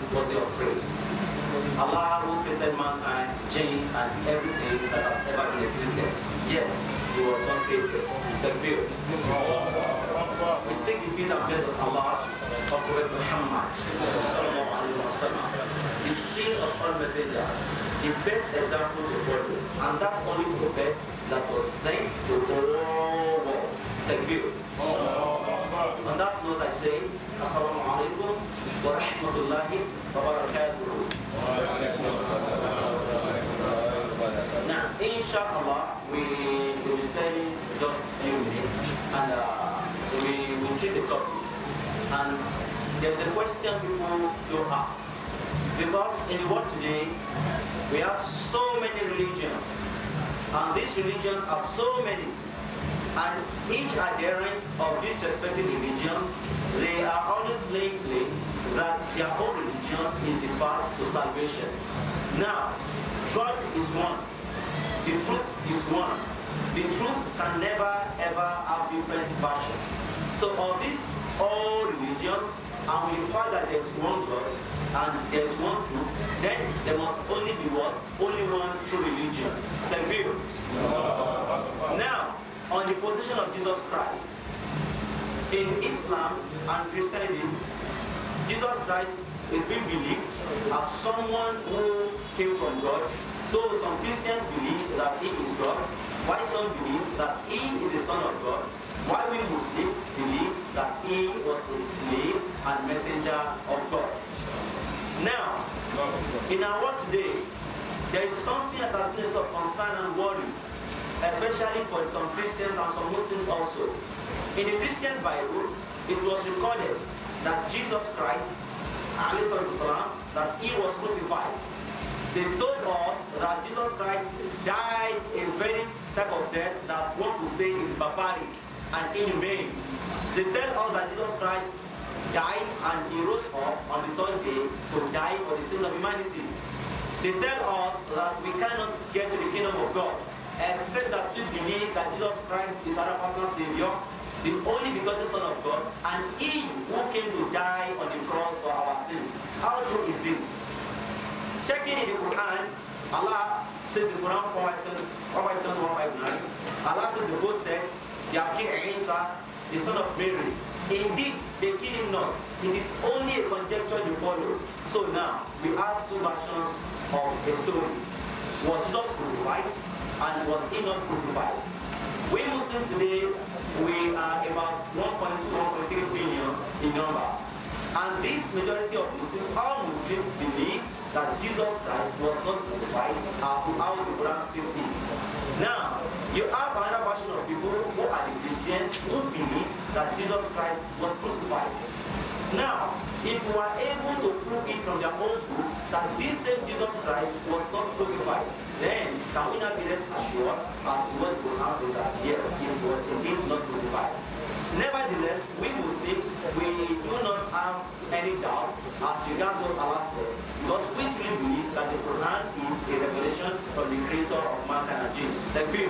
was day of praise. Allah who created mankind, jinns, and everything that has ever been existed. Yes, he was not created. Takbir. We seek the peace and blessings of Allah, of Prophet Muhammad, the seal of all messengers, the best example to follow, and that only prophet that was sent to all world. Takbir. On that note, I say, Assalamu alaikum wa rahmatullahi wa barakatuh. Now, inshallah, we will spend just a few minutes and we will treat the topic. And there's a question people don't ask. Because in the world today, we have so many religions. And these religions are so many. And each adherent of these respective religions, they are always claiming that their own religion is the path to salvation. Now, God is one. The truth is one. The truth can never ever have different versions. So of these all religions, and with the fact that there's one God and there's one truth, then there must only be what? Only one true religion. The will. Now, on the position of Jesus Christ, in Islam and Christianity, Jesus Christ is being believed as someone who came from God, though some Christians believe that he is God, while some believe that he is the Son of God, while we Muslims believe that he was a slave and messenger of God. Now, in our world today, there is something that has been of concern and worry, especially for some Christians and some Muslims also. In the Christian's Bible, it was recorded that Jesus Christ, that he was crucified. They told us that Jesus Christ died a very type of death that one could say is barbaric and inhumane. They tell us that Jesus Christ died and he rose up on the third day to die for the sins of humanity. They tell us that we cannot get to the kingdom of God except that we believe that Jesus Christ is our personal Savior, the only begotten Son of God, and he who came to die on the cross for our sins. How true is this? Checking in the Quran, Allah says in Quran 4:159, Allah says the boasted, they have killed Isa, the son of Mary. Indeed, they killed him not. It is only a conjecture they follow. So now, we have two versions of a story. Was Jesus crucified? And was he not crucified? We Muslims today, we are about 1.2-1.3 billion in numbers. And this majority of Muslims, all Muslims believe that Jesus Christ was not crucified as how the Quran states it. Now, you have another version of people who are the Christians who believe that Jesus Christ was crucified. Now, if we are able to prove it from their own book that this same Jesus Christ was not crucified, then can we not be rest assured as to what the Quran says that yes, he was indeed not crucified? Nevertheless, we Muslims, we do not have any doubt as regards what Allah said, because we truly believe that the Quran is a revelation from the creator of mankind and jinns.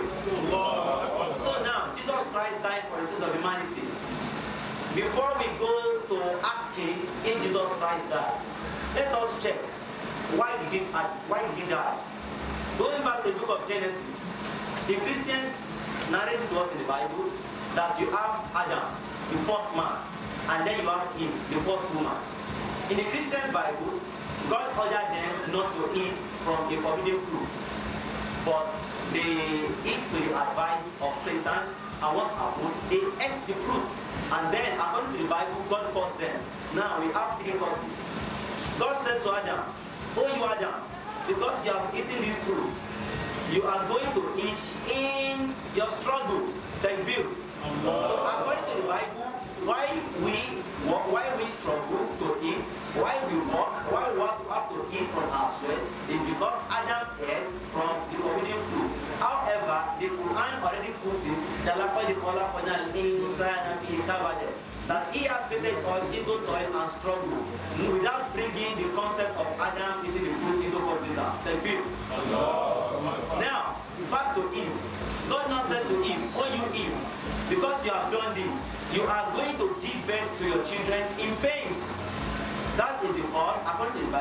So now, Jesus Christ died for the sins of humanity. Before we go to asking if Jesus Christ died, let us check why did he die? Going back to the book of Genesis, the Christians narrate to us in the Bible that you have Adam, the first man, and then you have Eve, the first woman. In the Christians' Bible, God ordered them not to eat from the forbidden fruit, but they eat to the advice of Satan, and what happened? They ate the fruit. And then, according to the Bible, God cursed them. Now we have three curses. God said to Adam, "Oh, you Adam, because you have eaten this fruit, you are going to eat in your struggle, like Bill." So according to the Bible, why we struggle to eat, why we have to eat from our sweat, is because Adam ate from the forbidden fruit. However, the Quran already puts it that he has created us into toil and struggle without bringing the concept of Adam eating the fruit into cognizance. Now, back to Eve. God now said to Eve, "Oh, you Eve, because you have done this, you are going to give birth to your children in pains." That is because, according to the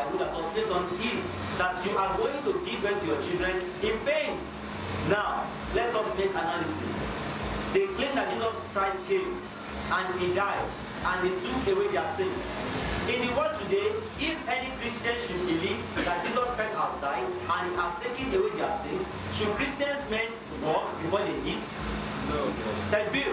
that you are going to give birth to your children in pains. Now, let us make analysis. They claim that Jesus Christ came and he died and he took away their sins. In the world today, if any Christian should believe that Jesus Christ has died and he has taken away their sins, should Christians men walk before they eat? No. That bill.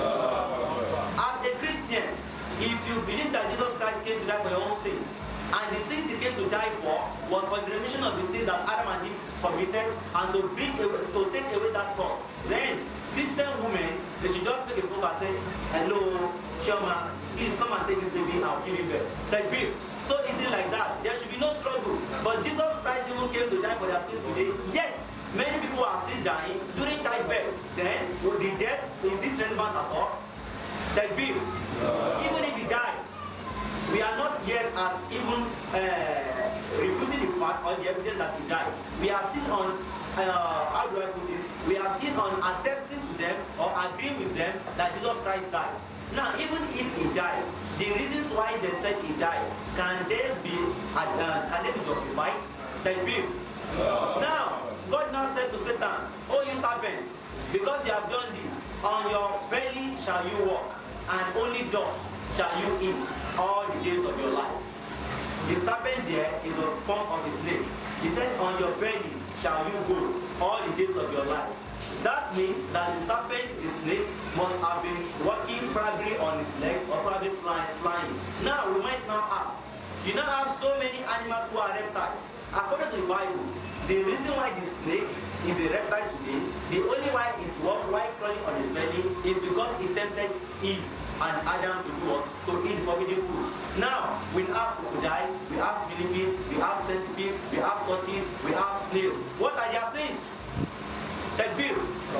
As a Christian, if you believe that Jesus Christ came to die for your own sins, and the sins he came to die for was for the remission of the sins that Adam and Eve committed, and to take away that cause, then Christian women, they should just make a phone call and say, hello, Shema, please come and take this baby, I'll give you birth. Like bill. So easy like that. There should be no struggle. But Jesus Christ even came to die for their sins today, yet many people are still dying during childbirth. Then, the death, is it relevant at all? Like bill. Even if he died, we are not yet at even refuting the fact or the evidence that he died. We are still on, how do I put it? We are still on attesting to them or agreeing with them that Jesus Christ died. Now, even if he died, the reasons why they said he died, can they be justified? They be. Now, God now said to Satan, oh you serpent, because you have done this, on your belly shall you walk, and only dust shall you eat all the days of your life. The serpent there is a form of a snake. He said, on your belly shall you go all the days of your life. That means that the serpent, the snake, must have been walking probably on his legs or probably flying. Now, we might now ask, you now have so many animals who are reptiles. According to the Bible, the reason why the snake is a reptile today, the only why it walked while crawling on his belly is because it tempted Eve and Adam to do what? To eat forbidden food. Now, we have crocodile, we have millipedes, we have centipedes, we have tortoises, we have snails. What are their sins? Takbir.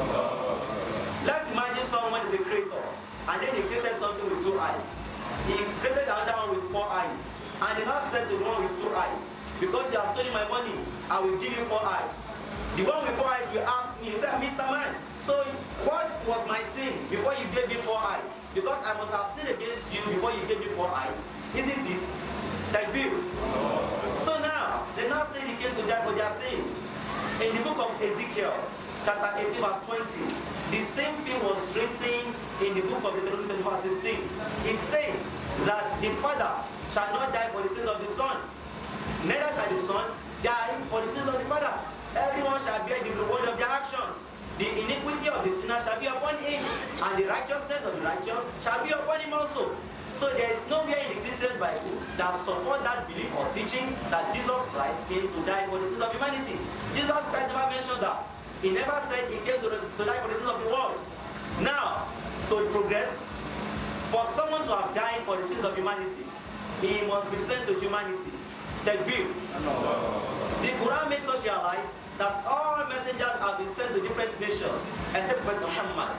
Let's imagine someone is a creator, and then he created something with 2 eyes. He created another one with 4 eyes, and he now said to the one with 2 eyes, because you have stolen my money, I will give you 4 eyes. The one with 4 eyes will ask me, he said, Mr. Man, so what was my sin before you gave me 4 eyes? Because I must have sinned against you before you gave me 4 eyes. Isn't it? Takbir. So now, they now say he came to die for their sins. In the book of Ezekiel, chapter 18, verse 20, the same thing was written in the book of Deuteronomy, verse 16. It says that the Father shall not die for the sins of the Son, neither shall the Son die for the sins of the Father. Everyone shall bear the reward of their actions. The iniquity of the sinner shall be upon him, and the righteousness of the righteous shall be upon him also. So there is nowhere in the Christian's Bible that support that belief or teaching that Jesus Christ came to die for the sins of humanity. Jesus Christ never mentioned that. He never said he came to die for the sins of the world. Now, to progress, for someone to have died for the sins of humanity, he must be sent to humanity. Takbir. The Quran makes us realize that all messengers have been sent to different nations, except Prophet Muhammad,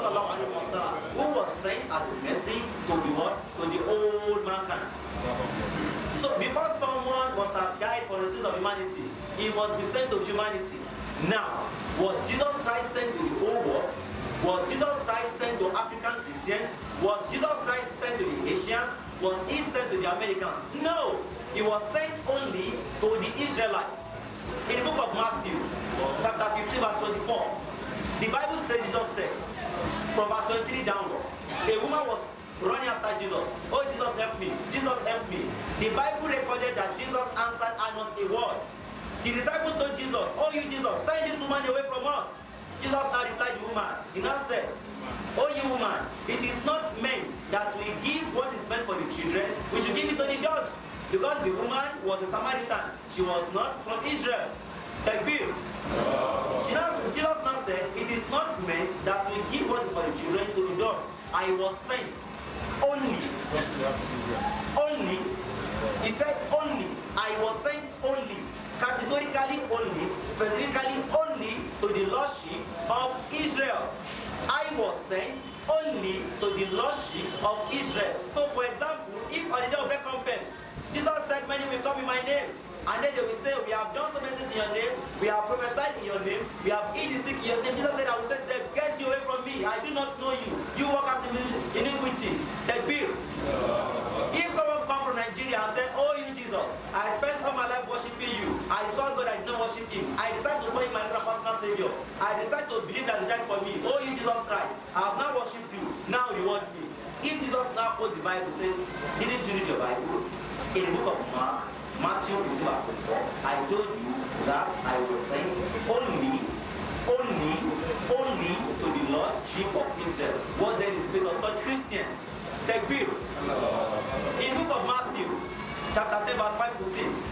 who was sent as a message to the world, to the old mankind. So before someone must have died for the sins of humanity, he must be sent to humanity. Now, was Jesus Christ sent to the whole world? Was Jesus Christ sent to African Christians? Was Jesus Christ sent to the Asians? Was he sent to the Americans? No, he was sent only to the Israelites. In the book of Matthew, chapter 15, verse 24, the Bible says, Jesus said, from verse 23 downwards, a woman was running after Jesus. Oh, Jesus, help me. Jesus, help me. The Bible recorded that Jesus answered her not a word. The disciples told Jesus, oh, you Jesus, send this woman away from us. Jesus now replied to the woman. He now said, oh, you woman, it is not meant that we give what is meant for the children, we should give it to the dogs. Because the woman was a Samaritan. She was not from Israel. Takbir. Jesus now said, it is not meant that we give what is for the children to the dogs. I was sent only. Only. He said only. I was sent only. Categorically only. Specifically only to the lost sheep of Israel. I was sent only to the lost sheep of Israel. So for example, if on the day of recompense, Jesus said, many will come in my name. And then they will say, we have done so many things in your name, we have prophesied in your name, we have healed the sick in your name. Jesus said, I will say to them, get you away from me. I do not know you. You walk as in iniquity. Takbir. If someone come from Nigeria and say, oh, you Jesus, I spent all my life worshiping you. I saw before God, I did not worship him. I decided to call him my personal savior. I decided to believe that he died for me. Oh, you Jesus Christ, I have now worshipped you. Now reward me. If Jesus now quotes the Bible, say, didn't you read your Bible? In the book of Mark, Matthew 15 verse 24, I told you that I was sent only to the lost sheep of Israel. What then is the fate of such Christian? Takbir. In the book of Matthew, chapter 10, verse 5 to 6,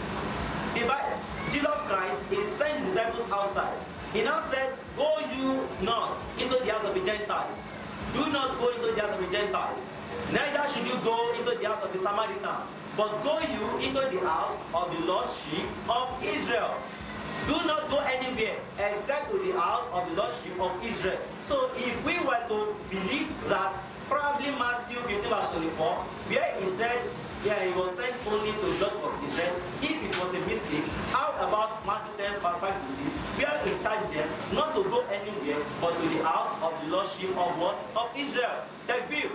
Jesus Christ is sent his disciples outside. He now said, go you not into the house of the Gentiles. Do not go into the house of the Gentiles. Neither should you go into the house of the Samaritans. But go you into the house of the lost sheep of Israel. Do not go anywhere except to the house of the lost sheep of Israel. So if we were to believe that probably Matthew 15 verse 24, where he said, yeah, he was sent only to the lost of Israel, if it was a mistake, how about Matthew 10 verse 5 to 6, where he charged them not to go anywhere but to the house of the lost sheep of what? Of Israel. Takbir.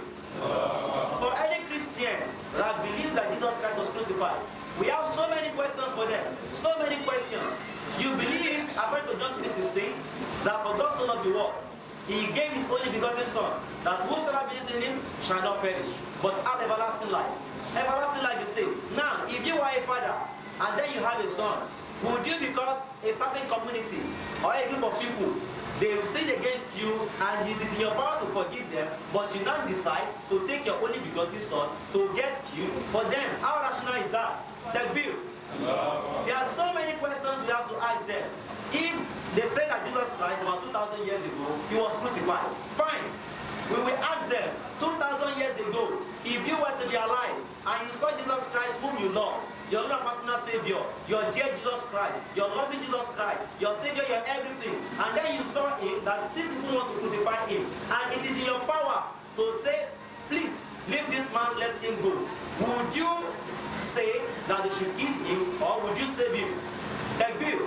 For any Christian that believes that Jesus Christ was crucified, we have so many questions for them. So many questions. You believe, according to John 3:16, that for God so loved the world, he gave his only begotten Son, that whosoever believes in him shall not perish, but have everlasting life. Everlasting life is saved. Now, if you are a father, and then you have a son, would you, because a certain community or a group of people, they will sin against you and it is in your power to forgive them, but you now decide to take your only begotten son to get killed for them? How rational is that? Takbir. There are so many questions we have to ask them. If they say that Jesus Christ about 2,000 years ago, he was crucified, fine. We will ask them, 2,000 years ago, if you were to be alive and you saw Jesus Christ whom you love, your Lord and personal Savior, your dear Jesus Christ, your loving Jesus Christ, your Savior, your everything, and then you saw him, that these people want to crucify him, and it is in your power to say, please, leave this man, let him go. Would you say that they should kill him, or would you save him? Takbir.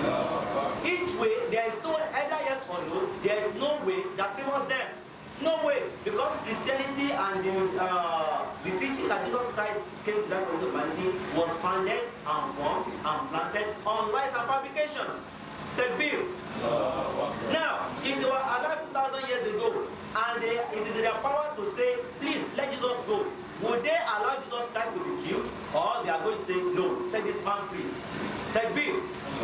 Each way, there is no either yes or no, there is no way that favors them. No way, because Christianity and the teaching that Jesus Christ came to that for humanity was founded and formed and planted on lies and fabrications. Takbir. Now, if they were alive 2,000 years ago and it is in their power to say, please let Jesus go, would they allow Jesus Christ to be killed, or they are going to say, no, set this man free? Takbir.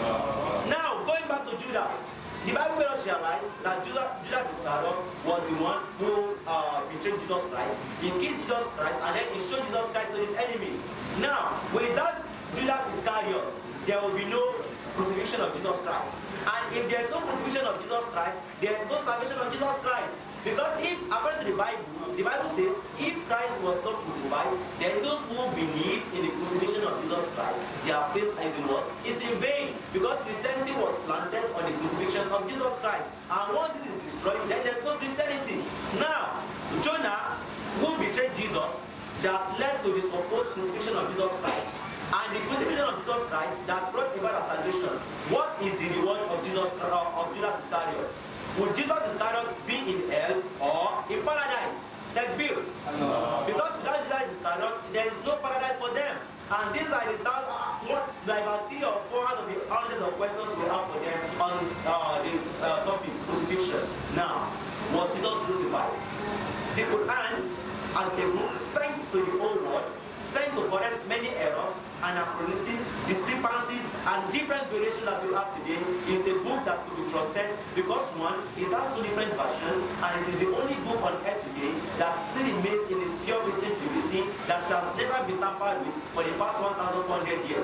Now, going back to Judas, the Bible made us realize that Judas Iscariot was the one who betrayed Jesus Christ. He kissed Jesus Christ and then he showed Jesus Christ to his enemies. Now, without Judas Iscariot, there will be no crucifixion of Jesus Christ. And if there is no crucifixion of Jesus Christ, there is no salvation of Jesus Christ. Because if, according to the Bible says, if Christ was not crucified, then those who believe in the crucifixion of Jesus Christ, their faith is in what? Is in vain. Because Christianity was planted on the crucifixion of Jesus Christ. And once this is destroyed, then there's no Christianity. Now, Jonah, who betrayed Jesus, that led to the supposed crucifixion of Jesus Christ, and the crucifixion of Jesus Christ that brought about a salvation, what is the reward of Judas Iscariot? Would Jesus Iscariot be in hell or in paradise? Takbir. Because without Jesus Iscariot, there is no paradise for them. And these are the about 3 or 4 out of the hundreds of questions we have for them on the topic crucifixion. Now, was Jesus crucified? The Quran, as a book sent to the whole world, sent to correct many errors, anachronisms, discrepancies, and different variations that we have today, is a book that could be trusted because, one, it has 2 different versions, and it is the only book on earth today that still remains in its pure Christian purity, that has never been tampered with for the past 1,400 years.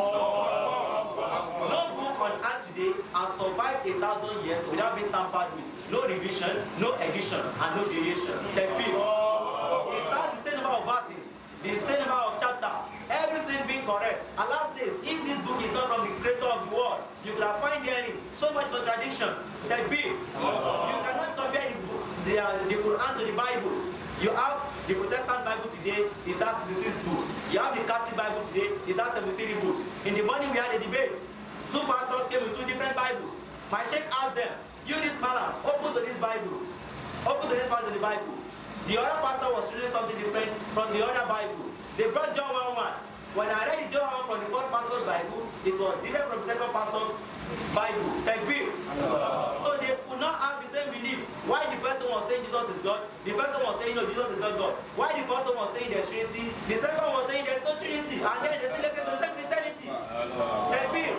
No book on earth today has survived 1,000 years without being tampered with. No revision, no edition, and no variation. It has the same number of verses, the same number of chapters, everything being correct. Allah says, if this book is not from the creator of the world, you could have found there so much contradiction. You cannot compare the Quran to the Bible. You have the Protestant Bible today, it has 66 books. You have the Catholic Bible today, it has 73 books. In the morning we had a debate. 2 pastors came with 2 different Bibles. My sheikh asked them, you this malam, open to this Bible. Open to this part of the Bible. The other pastor was reading something different from the other Bible. They brought John 1:1. When I read John 1 from the first pastor's Bible, it was different from the second pastor's Bible. Takbir. So they could not have the same belief. Why the first one was saying Jesus is God, the first one was saying no, Jesus is not God. Why the first one was saying there's Trinity, the second one was saying there's no Trinity, and then they still left to the same Christianity. Takbir.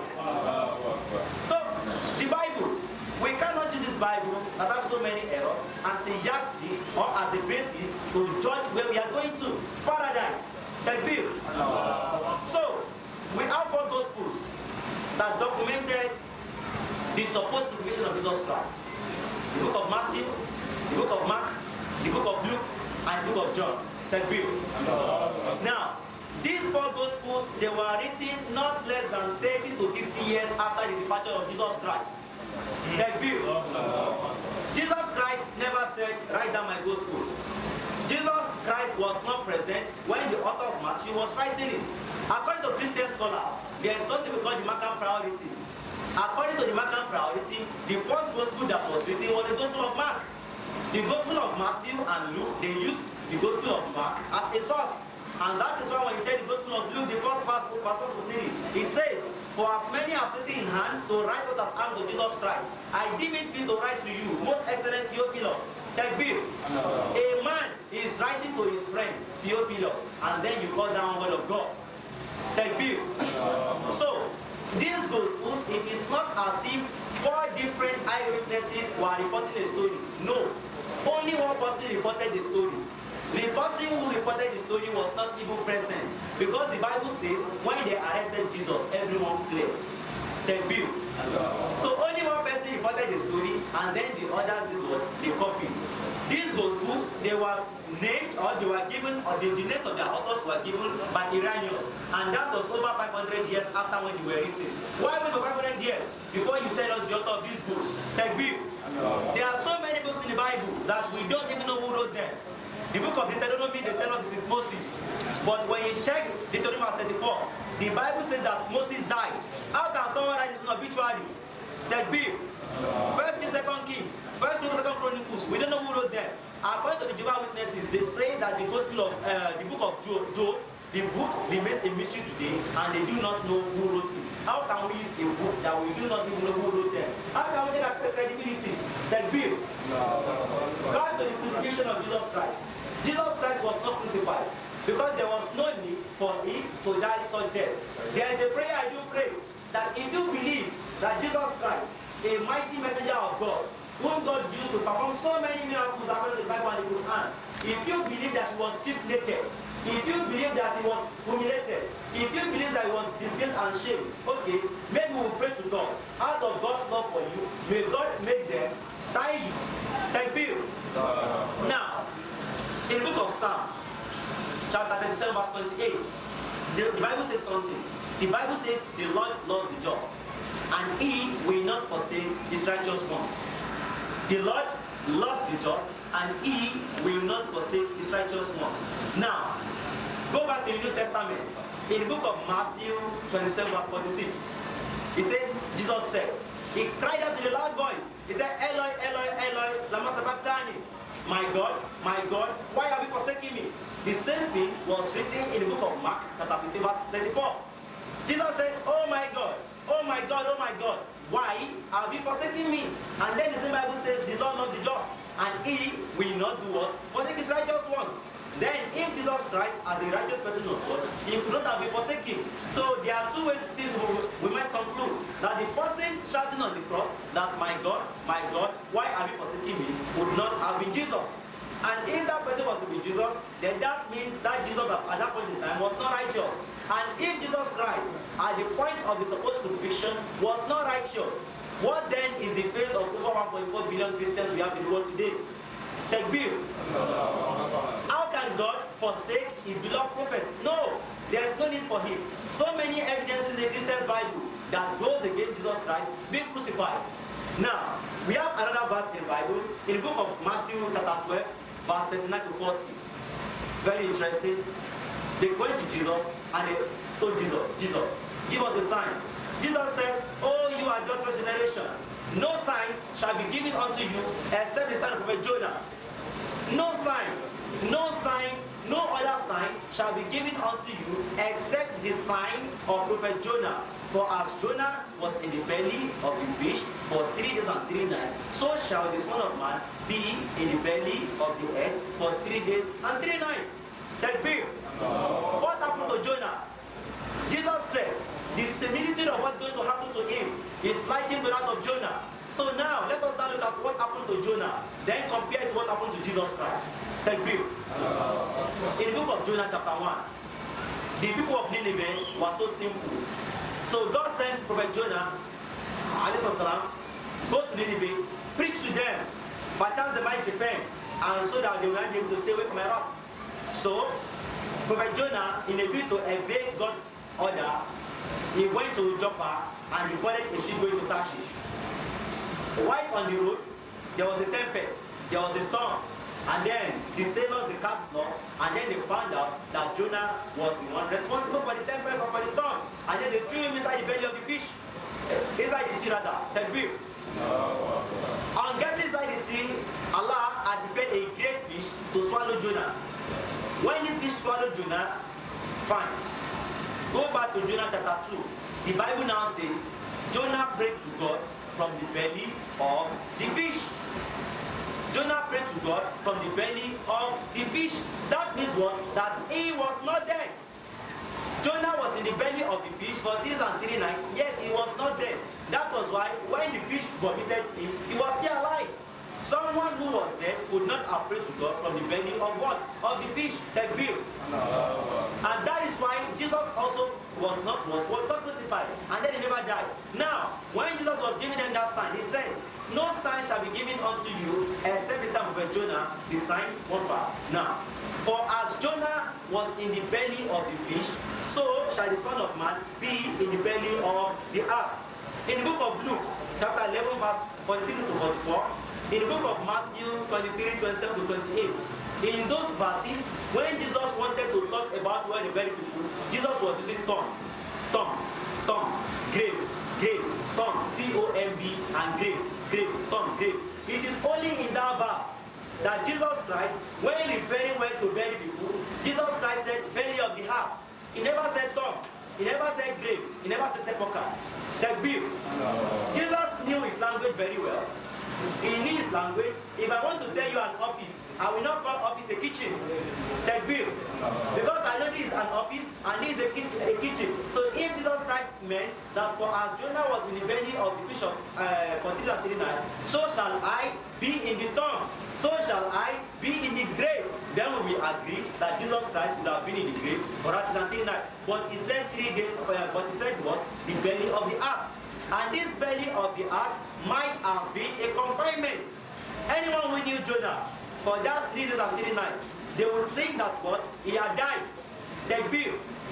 So the Bible, we cannot use this Bible that has so many errors as a yardstick or as a basis to judge where we are going to. Paradise. Takbir. So we have 4 Gospels that documented the supposed crucifixion of Jesus Christ. The book of Matthew, the book of Mark, the book of Luke, and the book of John. Takbir. Now, these 4 Gospels, they were written not less than 30 to 50 years after the departure of Jesus Christ. Takbir. Jesus Christ never said, write down my Gospel. Jesus Christ was not present when the author of Matthew was writing it. According to Christian scholars, there is something we call the Markan priority. According to the Markan priority, the first Gospel that was written was the Gospel of Mark. The Gospel of Matthew and Luke, they used the Gospel of Mark as a source. And that is why when you check the Gospel of Luke, the first verse of 3, it says, for as many have taken in hands to write what has happened to Jesus Christ, I deem it fit to write to you, most excellent Theophilus. Takbir. A man is writing to his friend Theophilus, and then you call down word of God. Takbir. So, these Gospels, it is not as if 4 different eyewitnesses were reporting a story. No. Only one person reported the story. The person who reported the story was not even present, because the Bible says when they arrested Jesus, everyone fled. Takbir. So only one person reported the story, and then the others did what? They copied. These Gospels, they were named, or they were given, or the names of their authors were given by Iranians, and that was over 500 years after when they were written. Why wait for 500 years before you tell us the author of these books? Takbir. There are so many books in the Bible that we don't even know who wrote them. The book of Deuteronomy, they tell us it is Moses. But when you check Deuteronomy 34, the Bible says that Moses died. How can someone write this in obituary? Takbir. First Kings, Second Kings, First Kings, Second Chronicles, we don't know who wrote them. According to the Jehovah's Witnesses, they say that the Gospel of the book of Job, the book remains a mystery today, and they do not know who wrote it. How can we use a book that we do not even know who wrote them? How can we get that credibility? Takbir. Back to the crucifixion of Jesus Christ. Jesus Christ was not crucified because there was no need for him to die such death. There is a prayer I do pray that if you believe that Jesus Christ, a mighty messenger of God, whom God used to perform so many miracles according to the Bible and the Quran, if you believe that he was stripped naked, if you believe that he was humiliated, if you believe that he was disgraced and shamed, okay, maybe we'll pray to God. Out of God's love for you, may God make them tie you. Takbir. Now, in the book of Psalm, chapter 37, verse 28, the Bible says something. The Bible says, the Lord loves the just, and he will not forsake his righteous ones. The Lord loves the just, and he will not forsake his righteous ones. Now, go back to the New Testament. In the book of Matthew 27, verse 46, it says, Jesus said, he cried out with a loud voice. He said, Eloi, Eloi, Eloi, lama sabachthani. My God, why have you forsaken me? The same thing was written in the book of Mark, chapter 15, verse 34. Jesus said, oh my God, oh my God, oh my God, why have you forsaken me? And then the same Bible says, the Lord loves the just, and he will not do what? Forsake his righteous ones. Then, if Jesus Christ, as a righteous person of God, he could not have been forsaken. So, there are 2 ways things we might conclude. That the person shouting on the cross, that my God, why have you forsaken me, would not have been Jesus. And if that person was to be Jesus, then that means that Jesus at that point in time was not righteous. And if Jesus Christ, at the point of the supposed crucifixion, was not righteous, what then is the fate of over 1.4 billion Christians we have in the world today? Takbir. How can God forsake his beloved prophet? No, there is no need for him. So many evidences in the Christian's Bible that goes against Jesus Christ being crucified. Now, we have another verse in the Bible, in the book of Matthew chapter 12, verse 39 to 40. Very interesting. They went to Jesus and they told Jesus, give us a sign. Jesus said, oh, you adulterous generation, no sign shall be given unto you except the sign of Prophet Jonah. No sign, no other sign shall be given unto you except the sign of Prophet Jonah. For as Jonah was in the belly of the fish for 3 days and 3 nights, so shall the Son of Man be in the belly of the earth for 3 days and 3 nights. Takbir. What happened to Jonah? Jesus said the similitude of what's going to happen to him is likened to that of Jonah. So now let us now look at what happened to Jonah, then compare it to what happened to Jesus Christ. Takbir. In the book of Jonah chapter 1, the people of Nineveh were so sinful. So God sent Prophet Jonah, go to Nineveh, preach to them, by chance they might repent, and so that they might be able to stay away from my wrath. So, Prophet Jonah, in a bid to evade God's order, he went to Joppa and reported a ship going to Tarshish. While on the road, there was a tempest, there was a storm, and then the sailors, they cast lot, and then they found out that Jonah was the one responsible for the tempest or for the storm. And then they threw him inside the belly of the fish, inside the sea rather, Takbir. On getting inside the sea, Allah had prepared a great fish to swallow Jonah. When this fish swallowed Jonah, fine. Go back to Jonah chapter 2. The Bible now says, Jonah prayed to God from the belly of the fish. Jonah prayed to God from the belly of the fish. That means what? That he was not dead. Jonah was in the belly of the fish for 3 days and 3 nights, yet he was not dead. That was why when the fish vomited him, he was still alive. Someone who was dead could not have prayed to God from the belly of what? Of the fish, Takbir. And that is why Jesus also was not crucified, and then he never died. Now, when Jesus was giving them that sign, he said, no sign shall be given unto you except the sign of Jonah, the sign one part. Now, for as Jonah was in the belly of the fish, so shall the Son of Man be in the belly of the earth. In the book of Luke, chapter 11, verse 43 to 44, in the book of Matthew 23, 27 to 28, in those verses, when Jesus wanted to talk about where the very people, Jesus was using tongue, grave, tongue, T-O-M-B, and grave, tongue, grave. It is only in that verse that Jesus Christ, when referring where to bury people, Jesus Christ said belly of the heart. He never said tongue, he never said grave, he never said sepulchre. Takbir. Jesus knew his language very well. He knew his language. If I want to tell you an office, I will not call office a kitchen. Takbir. Because I know this is an office and this is a kitchen. So if Jesus Christ meant that for as Jonah was in the belly of the fish for 3 and 3 nights, so shall I be in the tomb, so shall I be in the grave, then we will agree that Jesus Christ would have been in the grave for 3 and 3 nights. But he said 3 days, but he said what? The belly of the earth. And this belly of the earth might have been a confinement. Anyone who knew Jonah for that 3 days and 3 nights, they would think that what? He had died. Takbir.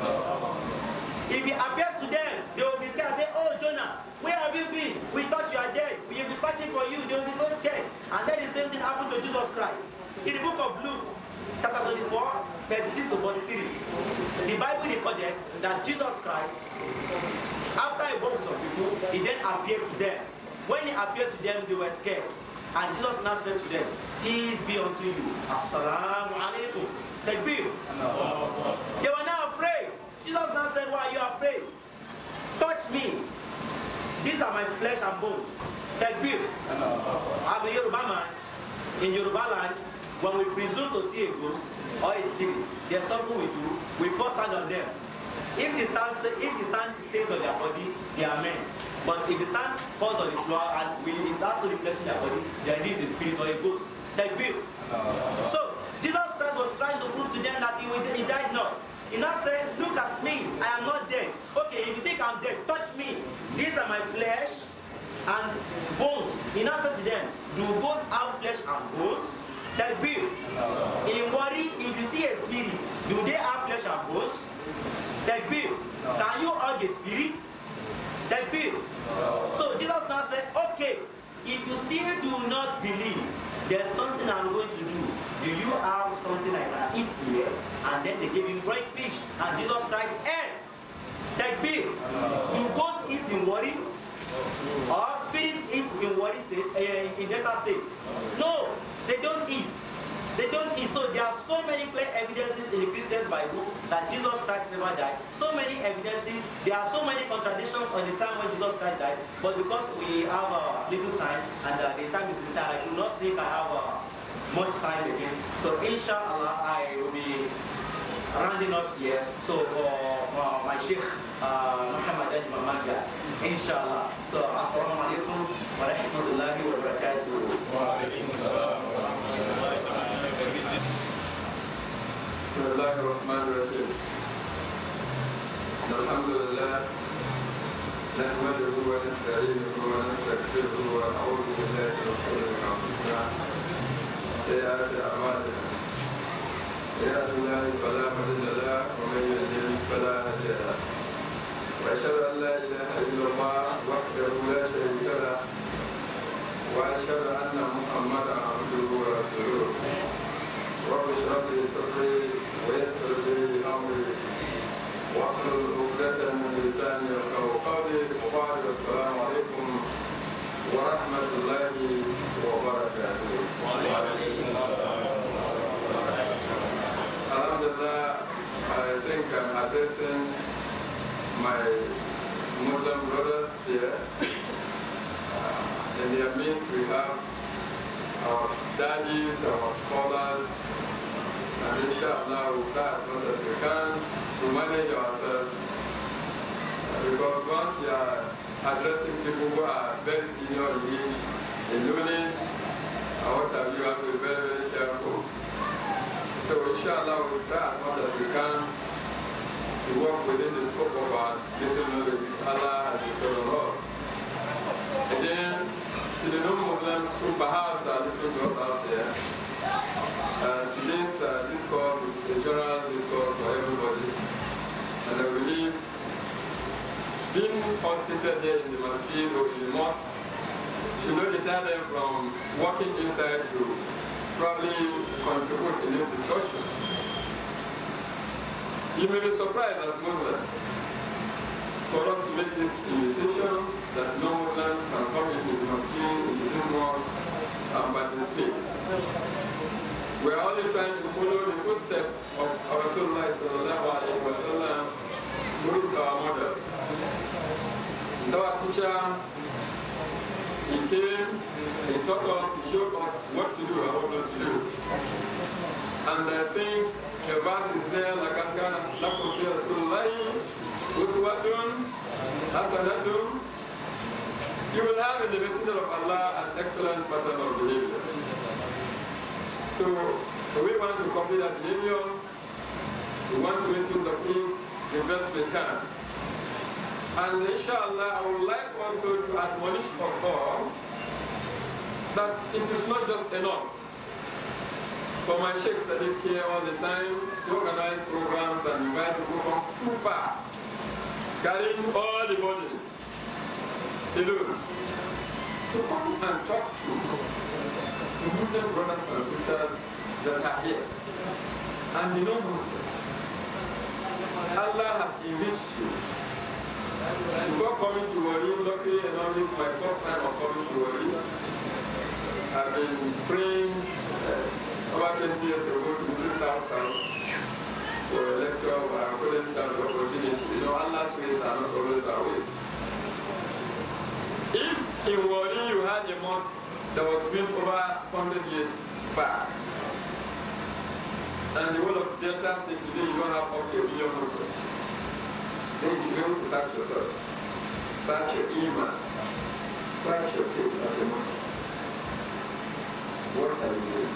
If he appears to them, they will be scared and say, oh Jonah, where have you been? We thought you are dead. We will be searching for you. They will be so scared. And then the same thing happened to Jesus Christ. In the book of Luke, chapter 24, 36 to 43, the Bible recorded that Jesus Christ, after he brought some people, he then appeared to them. When he appeared to them, they were scared. And Jesus now said to them, peace be unto you. Assalamu alaikum. Takbir. They were now afraid. Jesus now said, why are you afraid? Touch me. These are my flesh and bones. Takbir. I'm a Yoruba man. In Yoruba land, when we presume to see a ghost or a spirit, there's something we do. We put sand on them. If the sand stays on their body, they are men. But if the sand falls on the floor and it has to reflect in their body, then this is a spirit or a ghost. Takbir. So Jesus Christ was trying to prove to them that he died not. He now said, look at me, I am not dead. Okay, if you think I'm dead, touch me. These are my flesh and bones. He now said to them, do ghosts have flesh and bones? Takbir. In worry, if you see a spirit, do they have flesh and bones? Takbir. Can you hug a spirit? Takbir. So Jesus now said, okay, if you still do not believe, there's something I'm going to do. Do you have something I can eat here? And then they gave him great fish, and Jesus Christ ate. Takbir. Do ghosts eat in worry? Or spirits eat in worry state, in delta state? No, they don't eat. They don't eat. So there are so many clear evidences in the Christian's Christians Bible that Jesus Christ never died. So many evidences, there are so many contradictions on the time when Jesus Christ died, but because we have little time and the time is limited, I do not think I have much time again. So inshallah, I will be rounding up here. So for my Sheikh Muhammad Adi Mamanga, inshallah. So assalamu alaikum wa rahmatullahi wa barakatuh. Wa alaikum assalam wa rahmatullahi wa barakatuh. Bismillahir Rahmanir Rahim. Alhamdulillah. نحمده ونستعينه ونستغفره ونعوذ بالله من شرور انفسنا وسيئات اعمالنا. يهد الله فلا مضل له ومن يضلل فلا هادي له. واشهد ان لا اله الا الله وحده لا شريك له واشهد ان محمدا عبده ورسوله. رب اشرح لي صدري ويسر لي امري واحلل عقدة من لساني يفقهوا قولي. وبعد السلام عليكم ورحمة الله وبركاته. Alhamdulillah, I think I'm addressing my Muslim brothers here. In their midst we have our daddies, our scholars, and inshallah we'll try as much as we can to manage ourselves, because once you are addressing people who are very senior in age, in knowledge, and what have you, have to be very, very careful. So inshallah we'll try as much as we can to work within the scope of our little knowledge which Allah has bestowed on us. Again, to the non-Muslims who perhaps are listening to us out there, today's discourse is a general discourse for everybody, and I believe being all seated there in the masjid or in the mosque should not deter them from walking inside to probably contribute in this discussion. You may be surprised as Muslims for us to make this invitation that non-Muslims can come into the masjid, into this mosque, and participate. We are only trying to follow the footsteps of our Rasulullah sallallahu alaihi wasallam, who is our model. He's our teacher. He came, he taught us, he showed us what to do and what not to do. And I think the verse is there, لَقَدْ كَانَ لَكُمْ فِي رَسُولِ اللَّهِ أُسْوَةٌ حَسَنَةٌ. You will have in the messenger of Allah an excellent pattern of behavior. So we want to copy that behavior. We want to make use of it the best we can. And inshallah, I would like also to admonish us all that it is not just enough for my Sheikh Sadiq here all the time to organize programs and invite people from too far, carrying all the bodies alone, to come and talk to the Muslim brothers and sisters that are here, and the non-Muslims. Allah has enriched you. Before coming to Wari, luckily enough, this is my first time of coming to Wari. I've been praying about 20 years ago to visit South for a lecture, but I couldn't have the opportunity. You know, Allah's ways are not always our ways. If in Wari you had a mosque that was built over 100 years back, and the whole of Delta State today you don't have up to 1 million Muslims, then you should be able to search yourself, search your iman, search your faith as a Muslim. What are you doing?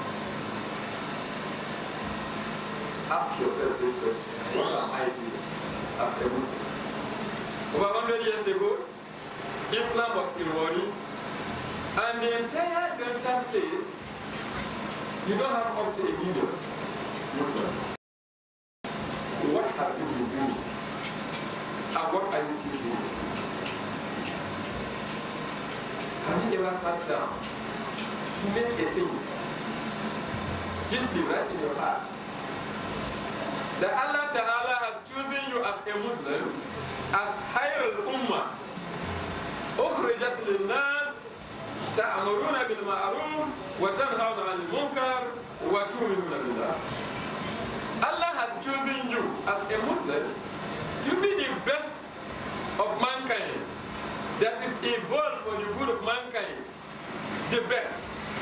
Ask yourself this question: what am I doing as a Muslim? Over 100 years ago, Islam was in Wari, and the entire Delta State, you don't have up to 1 million Muslims. What have you been doing? And what are you still doing? Have you ever sat down to make a thing deeply right in your heart that Allah Ta'ala has chosen you as a Muslim as Khairul Ummah, أخرجت للناس تأمرون بالمعروف وتنهون عن المنكر وتؤمنون بالله. Allah has chosen you as a Muslim to be the best of mankind, that is evolved for the good of mankind, the best.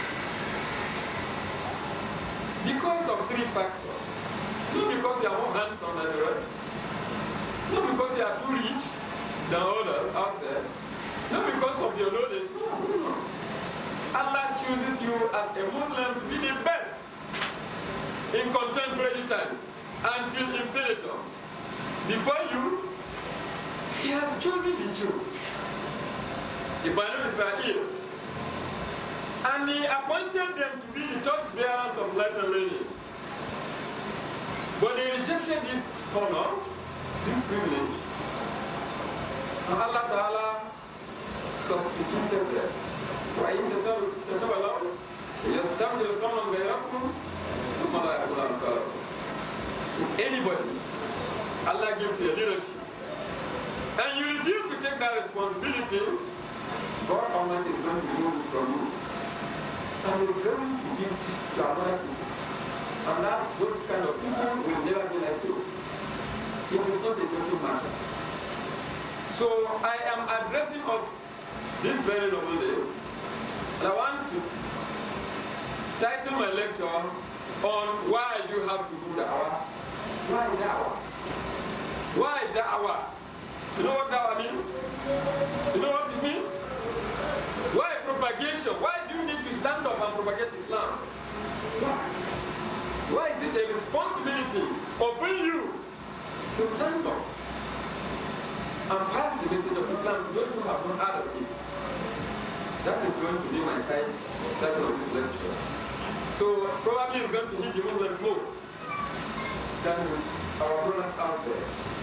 Because of three factors. Not because you are more handsome than the rest. Not because you are too rich than others out there. Not because of your knowledge. No. Allah chooses you as a Muslim to be the best in contemporary times until infinity. Before you, He has chosen the Jews, the Banu Israel, and He appointed them to be the torch-bearers of light and learning. But they rejected this honor, this privilege, and Allah Ta'ala substituted them. وَإِن تَتَوَلَّوْا يَسْتَبْدِلْ قَوْمًا غَيْرَكُمْ ثُمَّ لَا يَكُونُ أَمْثَالَكُم. Anybody, Allah gives you a leadership, and you refuse to take that responsibility, God Almighty is going to remove it from you, and is going to give it to another people. And that those kind of people will never be like you. It is not a joking matter. So I am addressing us this very noble day, and I want to title my lecture on why you have to do da'wah. Why da'wah? Why da'wah? You know what da'wah means? You know what it means? Why propagation? Why do you need to stand up and propagate Islam? Why? Why is it a responsibility upon you to stand up and pass the message of Islam to those who have not heard of it? That is going to be my title of this lecture. So probably it's going to hit the Muslims more than our brothers out there.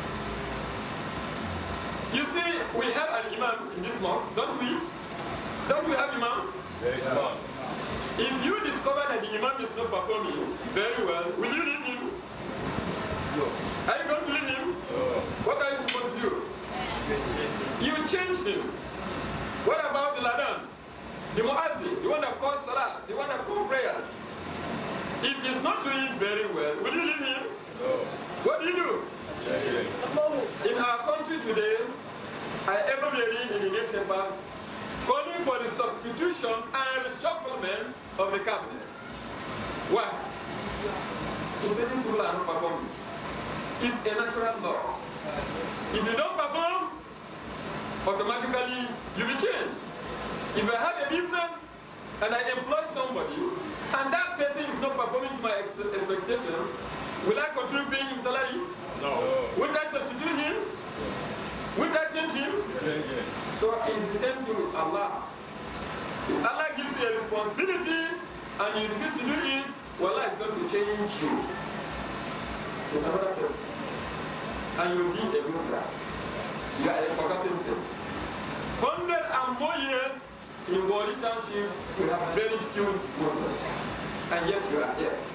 You see, we have an imam in this mosque, don't we? Don't we have imam? There is imam. If you discover that the imam is not performing very well, will you leave him? No. Are you going to leave him? No. What are you supposed to do? You change him. What about the ladan? The mu'addi, the one that calls salah, the one that calls prayers. If he's not doing very well, will you leave him? No. What do you do? Yeah. In our country today, I ever read in the newspapers calling for the substitution and reshufflement of the cabinet. Why? To say these people are not performing. It's a natural law. If you don't perform, automatically you will change. If I have a business and I employ somebody and that person is not performing to my expectation, will I continue paying him salary? No. Will I substitute him? Will I change him? Yeah. So it's the same thing with Allah. If Allah gives you a responsibility and you refuse to do it, well, Allah is going to change you to another person. And you'll be a Muslim. You are a forgotten thing. 100 and more years in Wadi Township, we have very few Muslims. And yet you are here.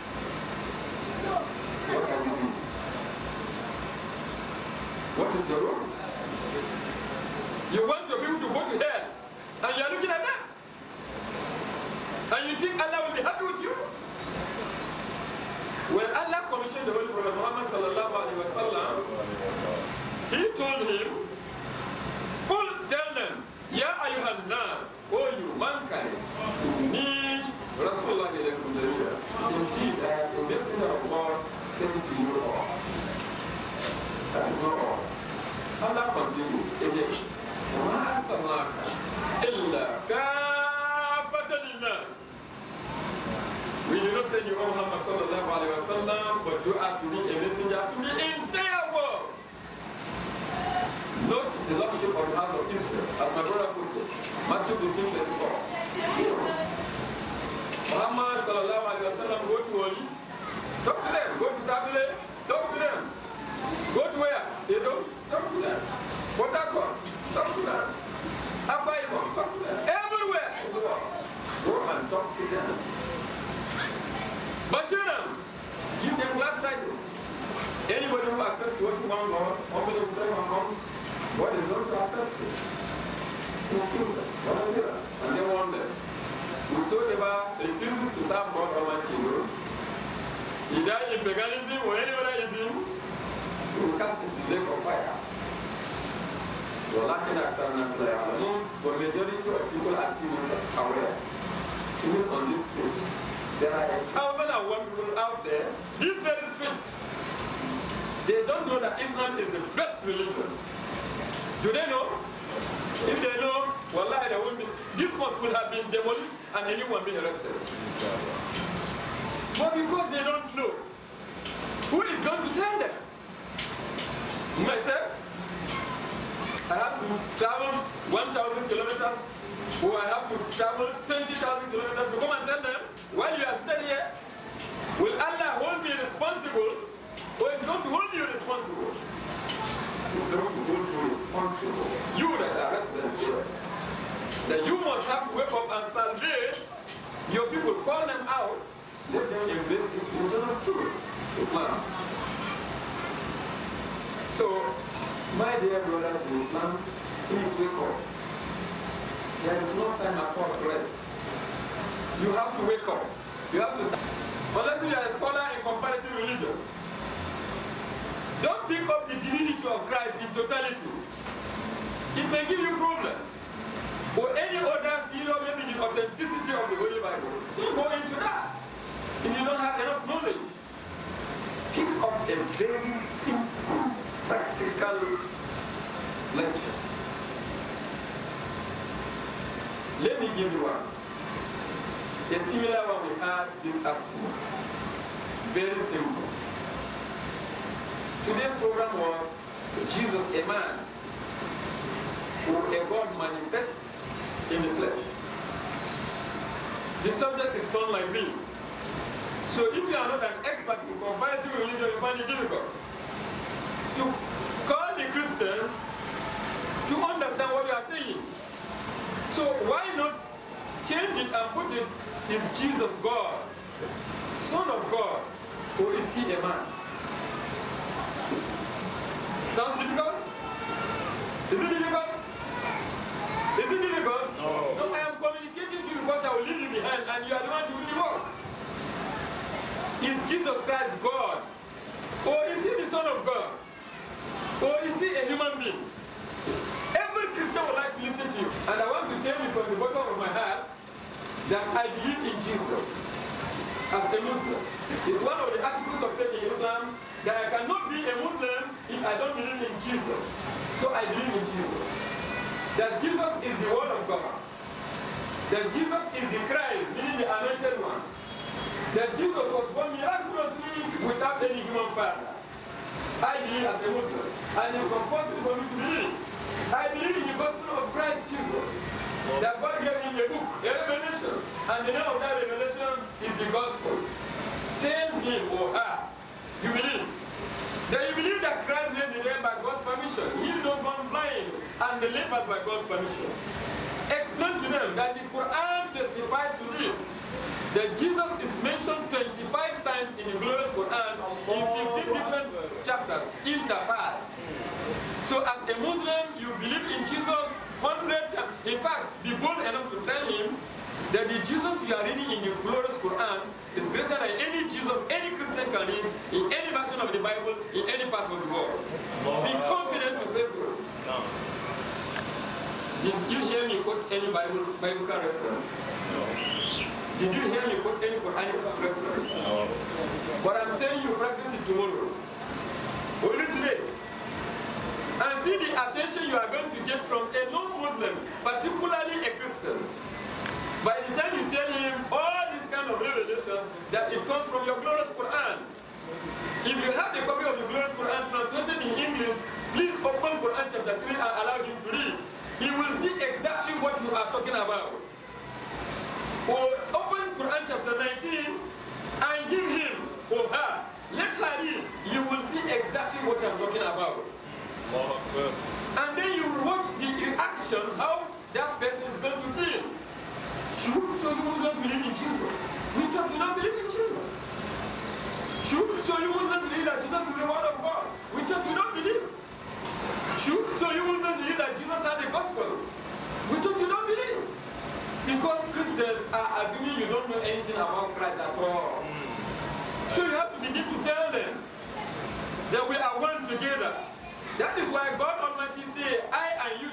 What are you doing? What is your role? You want your people to go to hell, and you are looking at them. And you think Allah will be happy with you? When Allah commissioned the Holy Prophet Muhammad sallallahu alaihi wasallam, He told him, tell them, Ya ayyuhan nas, O you mankind, need Rasulullah ilaykum jami'a. Indeed, I have a messenger of God sent to you all. That is not all. Allah continues again. وَمَا أَرْسَلْنَاكَ إِلَّا كَافَّةً لِلنَّاسِ. We do not send you, O Muhammad sallallahu alayhi wa sallam, but you are to be a messenger to the entire world. Not the lordship of the house of Israel, as my brother put it. Matthew 15:24. Muhammad sallallahu alayhi wa sallam, go to Wali, talk to them. Go to Sabile, talk to them. Go to where? They don't talk to them. Port Harcourt, talk to them. Upper Avon, talk to them. Everywhere in the world. Go and talk to them. Bashir them. Give them glad tidings. Anybody who accepts to worship one God, only himself one God, God is going to accept you. He's killed them. And they want them. Whosoever refuses to serve God Almighty, he died in paganism or any other ism, ولكن أكثر الناس لا يعلمون. But majority of people are still not aware. Even on this truth, there are 1,001 people out there, this very street. They don't know that Islam is the best religion. Do they know? If they know, wallahi, there won't be, this mosque could have been demolished and a new one be erected. But because they don't know, who is going to tell them? Myself, I have to travel 1,000 kilometers, or I have to travel 20,000 kilometers to come and tell them, while you are still here, will Allah hold me responsible, or is going to hold you responsible? He's going to hold you responsible. You that are residents here, that you must have to wake up and salvage your people, call them out, let them embrace this religion of truth, Islam. So, my dear brothers in Islam, please wake up. There is no time at all to rest. You have to wake up. You have to start. Unless you are a scholar in comparative religion, don't pick up the divinity of Christ in totality. It may give you problem. Or any other, maybe the authenticity of the Holy Bible. You go into that. If you don't have enough knowledge, pick up a very simple, practical lecture. Let me give you one. A similar one we had this afternoon. Very simple. Today's program was Jesus, a man, who a God manifests in the flesh. The subject is done like this. So if you are not an expert in comparative religion, you find it difficult to call the Christians to understand what you are saying. So why not change it and put it, is Jesus God, Son of God, or is he a man? Sounds difficult? Is it difficult? Is it difficult? No. No, I am communicating to you because I will leave you behind and you are the one to do the work. Is Jesus Christ God? Or is he the Son of God? Or is he a human being? Every Christian would like to listen to you. And I want to tell you from the bottom of my heart that I believe in Jesus as a Muslim. It's one of the articles of faith in Islam that I cannot be a Muslim if I don't believe in Jesus. So I believe in Jesus. That Jesus is the Word of God. That Jesus is the Christ, meaning the anointed one. That Jesus was born miraculously without any human father. I believe as a Muslim. And it's compulsory for me to believe. I believe in the gospel of Christ Jesus. That God gave him a book, a revelation. And the name of that revelation is the gospel. Tell him or her, you believe. That you believe that Christ raised the dead by God's permission. He those born blind and the lepers by God's permission. Explain to them that the Quran testifies to this. That Jesus is mentioned 25 times in the glorious Quran in 15 different chapters, interpast. So as a Muslim, you believe in Jesus 100 times. In fact, be bold enough to tell him that the Jesus you are reading in the glorious Quran is greater than any Jesus any Christian can read in any version of the Bible in any part of the world. Be confident to say so. Did you hear me quote any biblical reference? No. Did you hear me quote any Quranic reference? No. But I'm telling you, practice it tomorrow. Only today. And see the attention you are going to get from a non-Muslim, particularly a Christian. By the time you tell him all these kind of revelations, that it comes from your glorious Quran. If you have the copy of the glorious Quran translated in English, please open Quran chapter 3 and allow him to read. He will see exactly what you are talking about. Or open Quran chapter 19 and give him or her, let her read. You will see exactly what I'm talking about. And then you watch the reaction, how that person is going to feel. So you Muslims believe in Jesus. We thought you don't believe in Jesus. So you Muslims believe that Jesus is the Word of God. We thought you don't believe. So you Muslims believe that Jesus had the gospel. We thought you don't believe. Because Christians are assuming you don't know anything about Christ at all. So you have to begin to tell them that we are one together. That is why God Almighty says, I and you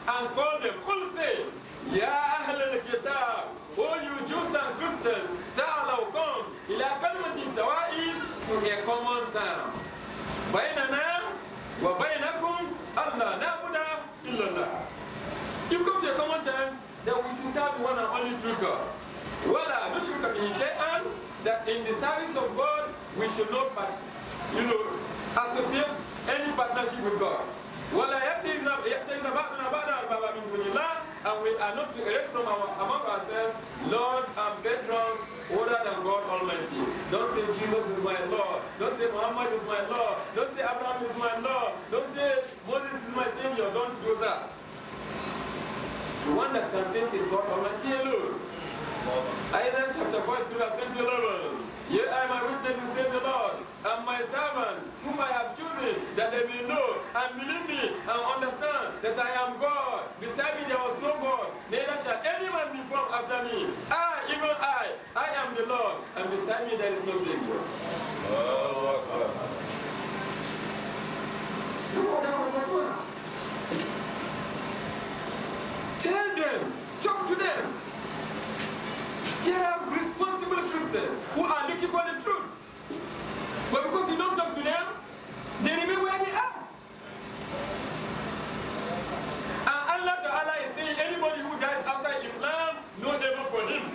and call them. Qul say, Ya Ahl al-Kitab, O you Jews and Christians, ta'alaw come ila kalmati sawa'i, to a common term. Bainana wa bainakum Allah na'budu illallah. You come to a common term that we should serve the one and only true God. Wala nushrika bihi shay'an, that in the service of God we should not, associate any partnership with God. Wala yabtaghiza ba'duna ba'dan arbaba min dunillah, and we are not to erect from among ourselves lords and patrons other than God Almighty. Don't say Jesus is my Lord. Don't say Muhammad is my Lord. Don't say Abraham is my Lord. Don't say Moses is my Savior. Don't do that. The one that can save is God Almighty alone. Isaiah chapter 42 verse 10 to 11. Here I am my witness, says the Lord, and my servant, whom I have chosen, that they may know and believe me and understand that I am God. Beside me there was no God, neither shall any man be formed after me. I, even I am the Lord, and beside me there is no Savior. Tell them, talk to them. There are responsible Christians who are looking for the truth. But because you don't talk to them, they remain where they are. And Allah Ta'ala is saying anybody who dies outside Islam, no devil for him.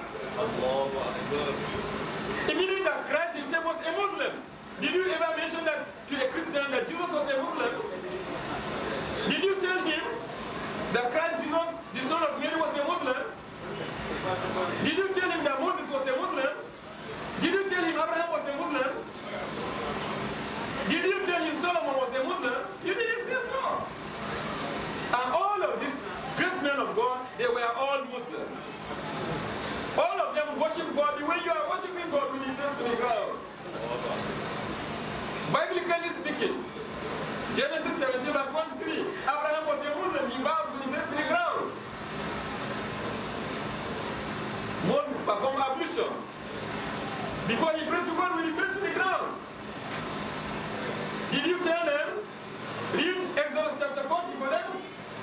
Meaning that Christ himself was a Muslim. Did you ever mention that to a Christian that Jesus was a Muslim? Did you tell him that Christ Jesus, the son of Mary, was a Muslim? Did you tell him that Moses was a Muslim? Did you tell him Abraham was a Muslim? Did you tell him Solomon was a Muslim? You didn't say so. And all of these great men of God, they were all Muslims. All of them worship God the way you are worshiping God when you face to the ground. Biblically speaking, Genesis 17 verse 1 to 3, Abraham was a Muslim, he bows when he face to the ground. Moses performed ablution before he prayed to God when he prayed to the ground. Did you tell them? Read Exodus chapter 40 for them.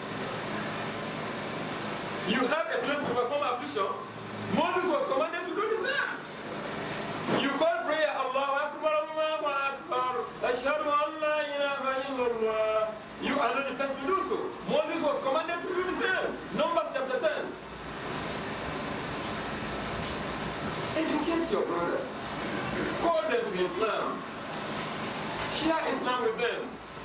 You have a place to perform ablution. Moses was commanded to do the same. You call prayer, Allahu Akbar, Allahu Akbar, Ashhadu an la ilaha illallah. You are not the first to do so. Moses was commanded to do the same. Numbers chapter 10. Educate your brothers. Call them to Islam. Share Islam with them.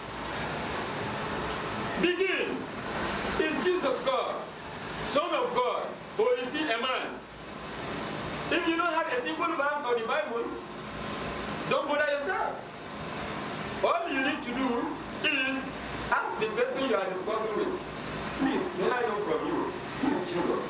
Begin. Is Jesus God? Son of God? Or is he a man? If you don't have a single verse of the Bible, don't bother yourself. All you need to do is ask the person you are discussing with, please, may I know from you, who is Jesus?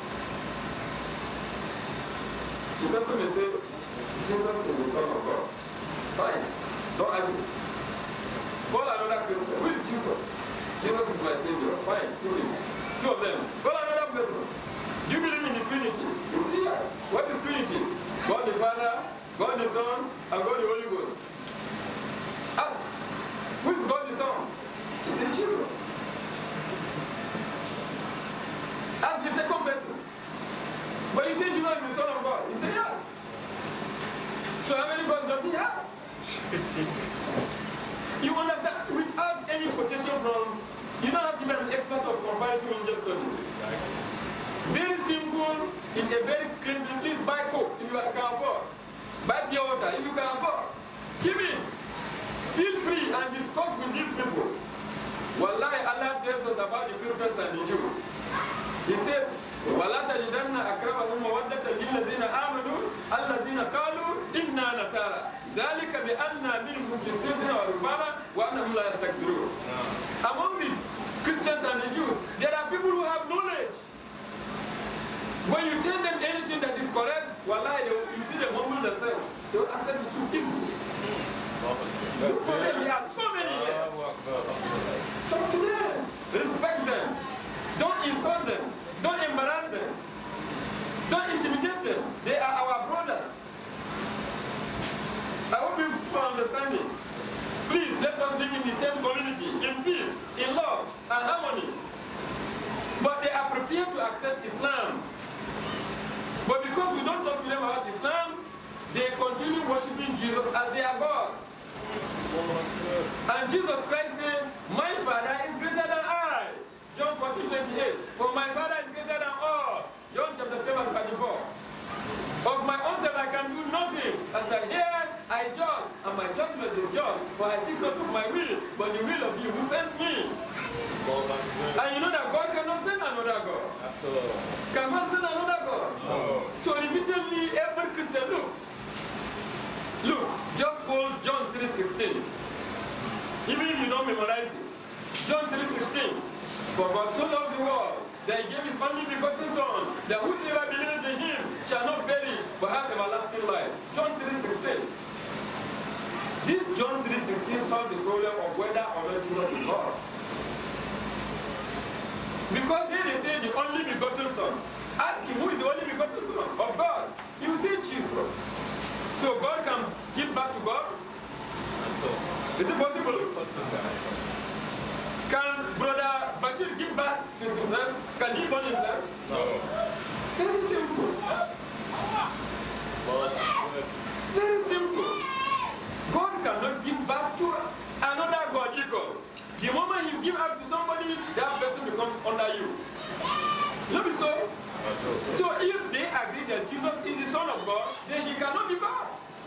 The person may say, Jesus is the Son of God. Fine. Don't argue. Call another Christian. Who is Jesus? Jesus is my Savior. Fine. Two of them. Call another person. Do you believe in the Trinity? You say yes. What is Trinity? God the Father, God the Son, and God the Holy Ghost. Ask, who is God the Son? He said Jesus. Ask the second person. But you say Jesus is the Son of God. He said yes. So how many gods does he have? You understand? Without any quotation from, you don't have to be an expert of comparative religious studies. Very simple, in a very clean, please buy Coke if you can afford. Buy pure water if you can afford. Give in. Feel free and discuss with these people. Wallahi, Allah tells us about the Christians and the Jews. He says, وَلَا تَجِدَنَّ أَكْرَمَهُمْ مَوَدَّةً لِلَّذِينَ آمَنُوا الَّذِينَ قَالُوا إِنَّا نَصَارَى ذَلِكَ بِأَنَّ مِنْهُمْ قِسِّيسِينَ وَرُهْبَانًا وَأَنَّهُمْ لَا يَسْتَكْبِرُونَ. Among the Christians and the Jews, there are people who have knowledge. When you tell them anything that is correct, wallahi, you see them humble themselves. They will accept the truth easily. Look for them, there are so many here. Talk to them. Respect them. Don't insult them. Don't embarrass them. Don't intimidate them. They are our brothers. I hope you are understanding. Please, let us live in the same community, in peace, in love, and harmony. But accept Islam. But because we don't talk to them about Islam, they continue worshiping Jesus as their God. And Jesus Christ said, my Father is greater than I. John 14:28. For my Father is greater than all. John chapter 10 verse 34. Of my own self I can do nothing. As I hear, I judge, and my judgment is just. For I seek not of my will, but the will of you who sent me. And you know that God cannot send another God. Cannot send another God. No. So repeatedly, every Christian, look, just hold John 3:16. Even if you don't memorize it. John 3:16. For God so loved the world that he gave his only begotten Son, that whosoever believeth in him shall not perish, but have everlasting life. John 3:16. This John 3:16 solves the problem of whether or not Jesus is God. Because they say the only begotten Son. Ask him who is the only begotten Son of God. He will say Jesus. So God can give back to God? Is it possible? Can Brother Bashir give back to himself? Can he burn himself? No. Very simple. Very simple. God cannot give back to another God equal. The moment you give up to somebody, that person becomes under you. Not be so? So if they agree that Jesus is the Son of God, then he cannot be God.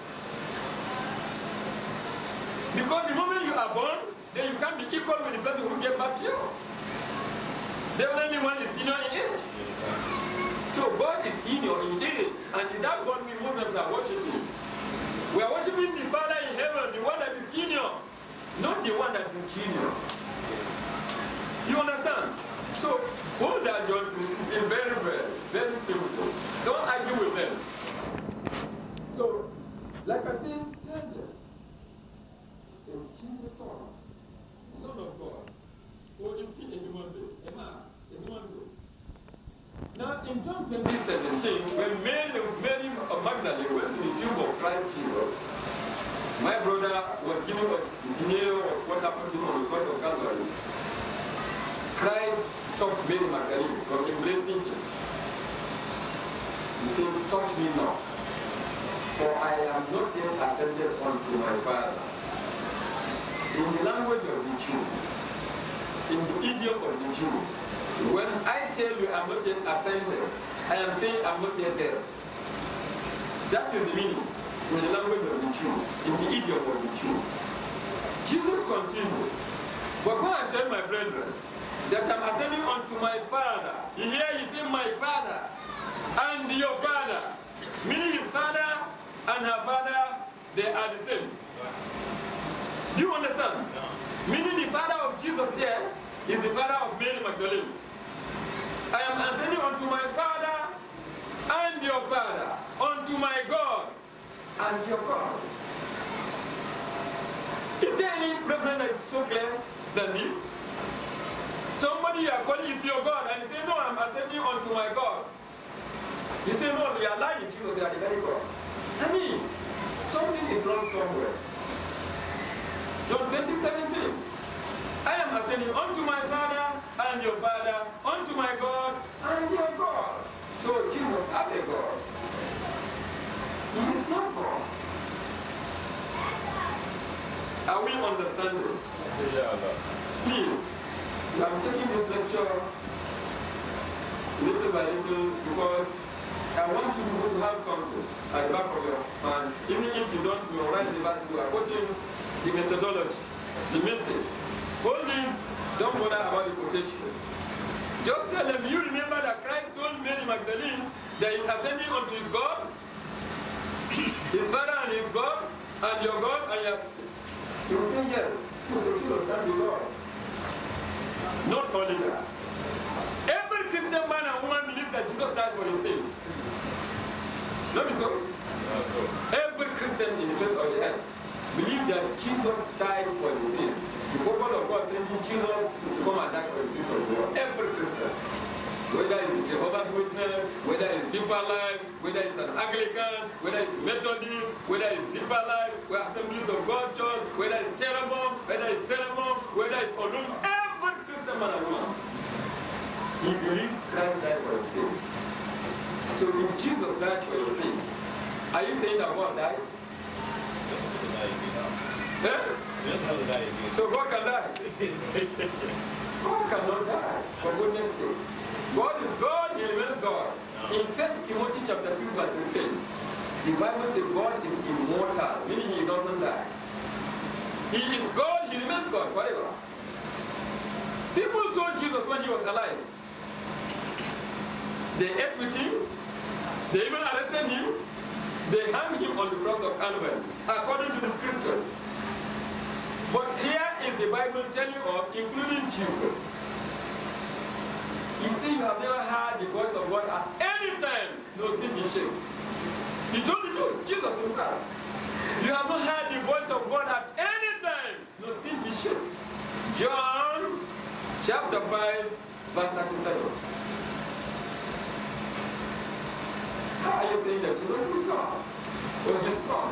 Because the moment you are born, then you can't be equal with the person who gave back to you. Definitely one is senior in age. So God is senior in age, and is that God we Muslims are worshiping? We are worshiping the Father in heaven, the one that is senior, not the one that is junior. You understand? So hold that John 3:16 very well, very simple. Don't argue with them. So, like I said, tell them, is Jesus God, Son of God, or is he a human being? A man, a human being. Now in John 20:17, when Mary of Magdalene went to the tomb of Christ Jesus, my brother was giving us the scenario of what happened to him on the cross of Calvary. Christ stopped Mary Magdalene from embracing him. He said, touch me now, for I am not yet ascended unto my Father. In the language of the Jew, in the idiom of the Jew, when I tell you I'm not yet ascended, I am saying I'm not yet dead. That is the meaning in the language of the Jew, in the idiom of the Jew. Jesus continued, but go and tell my brethren that I'm ascending unto my Father. You hear, he said my Father and your Father, meaning his Father and her Father, they are the same. Do you understand? Meaning the Father of Jesus here is the Father of Mary Magdalene. I am ascending unto my Father and your Father, unto my God and your God. Is there any reference that is so clear than this? Somebody you are calling is your God, and you say, no, I'm ascending unto my God. You say, no, you are lying, Jesus, you are the very God. I mean, something is wrong somewhere. John 20:17. I am ascending unto my Father and your Father, unto my God and your God. So Jesus is a God. He is not God. Are we understanding? Please, I'm taking this lecture little by little because I want you to have something at the back of your mind. Even if you don't memorize the verses, you are quoting the methodology, the message. Only don't bother about the quotation. Just tell them, you remember that Christ told Mary Magdalene that he's ascending unto his God, his Father and his God, and your God and your... You will say yes. So the Jesus can be God. Not only that. Every Christian man and woman believes that Jesus died for his sins. Not so? Every Christian in the face of the earth believes that Jesus died for his sins. The purpose of God sending Jesus is to come and die for the sins of the world. Every Christian. Whether it's Jehovah's Witness, whether it's Deeper Life, whether it's an Anglican, whether it's Methodist, whether it's Deeper Life, whether it's Assemblies of God Church, whether it's Cherubim, whether it's Cherubim, whether it's Olum, every Christian man and woman he believes Christ died for his sins. So if Jesus died for your sins, are you saying that God died? Eh? So God can die. God cannot die, for goodness sake. God is God, he remains God. In 1 Timothy chapter 6 verse 16, the Bible says God is immortal, meaning he doesn't die. He is God, he remains God forever. People saw Jesus when he was alive. They ate with him, they even arrested him, they hung him on the cross of Calvary, according to the scriptures. But here is the Bible telling us, including Jesus. He said you have never heard the voice of God at any time, no sin be shamed. He told the truth, Jesus himself. You have not heard the voice of God at any time, no sin be shamed. John chapter 5, verse 37. How are you saying that Jesus is God? Or his son?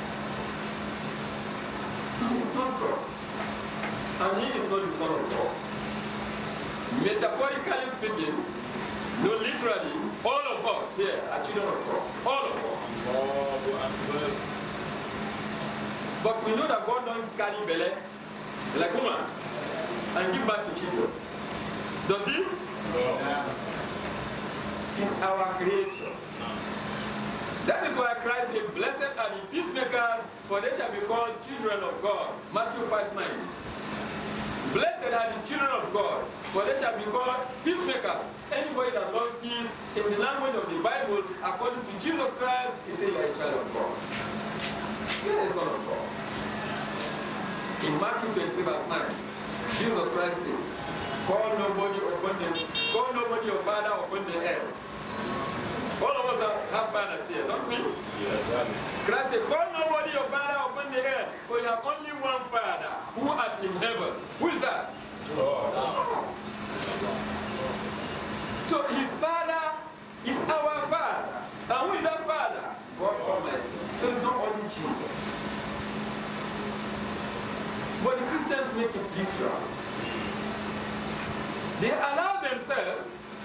He is not God. And he is not the Son of God. Metaphorically speaking, no, literally, all of us here are children of God. All of us. But we know that God don't carry belly like woman and give birth to children. Does he? No. He's our creator. That is why Christ said, blessed are the peacemakers, for they shall be called children of God. Matthew 5:9. Blessed are the children of God, for they shall be called peacemakers. Anybody that loves peace, in the language of the Bible, according to Jesus Christ, he says you are a child of God. You are a son of God. In Matthew 23 verse 9, Jesus Christ said, call nobody your father upon the earth. All of us have fathers here, don't we? Christ said, call nobody your father upon the earth, for you have only one Father, who art in heaven. Who is that? God. So his Father is our Father. And who is that Father? God Almighty. So it's not only Jesus. But the Christians make it literal. They allow themselves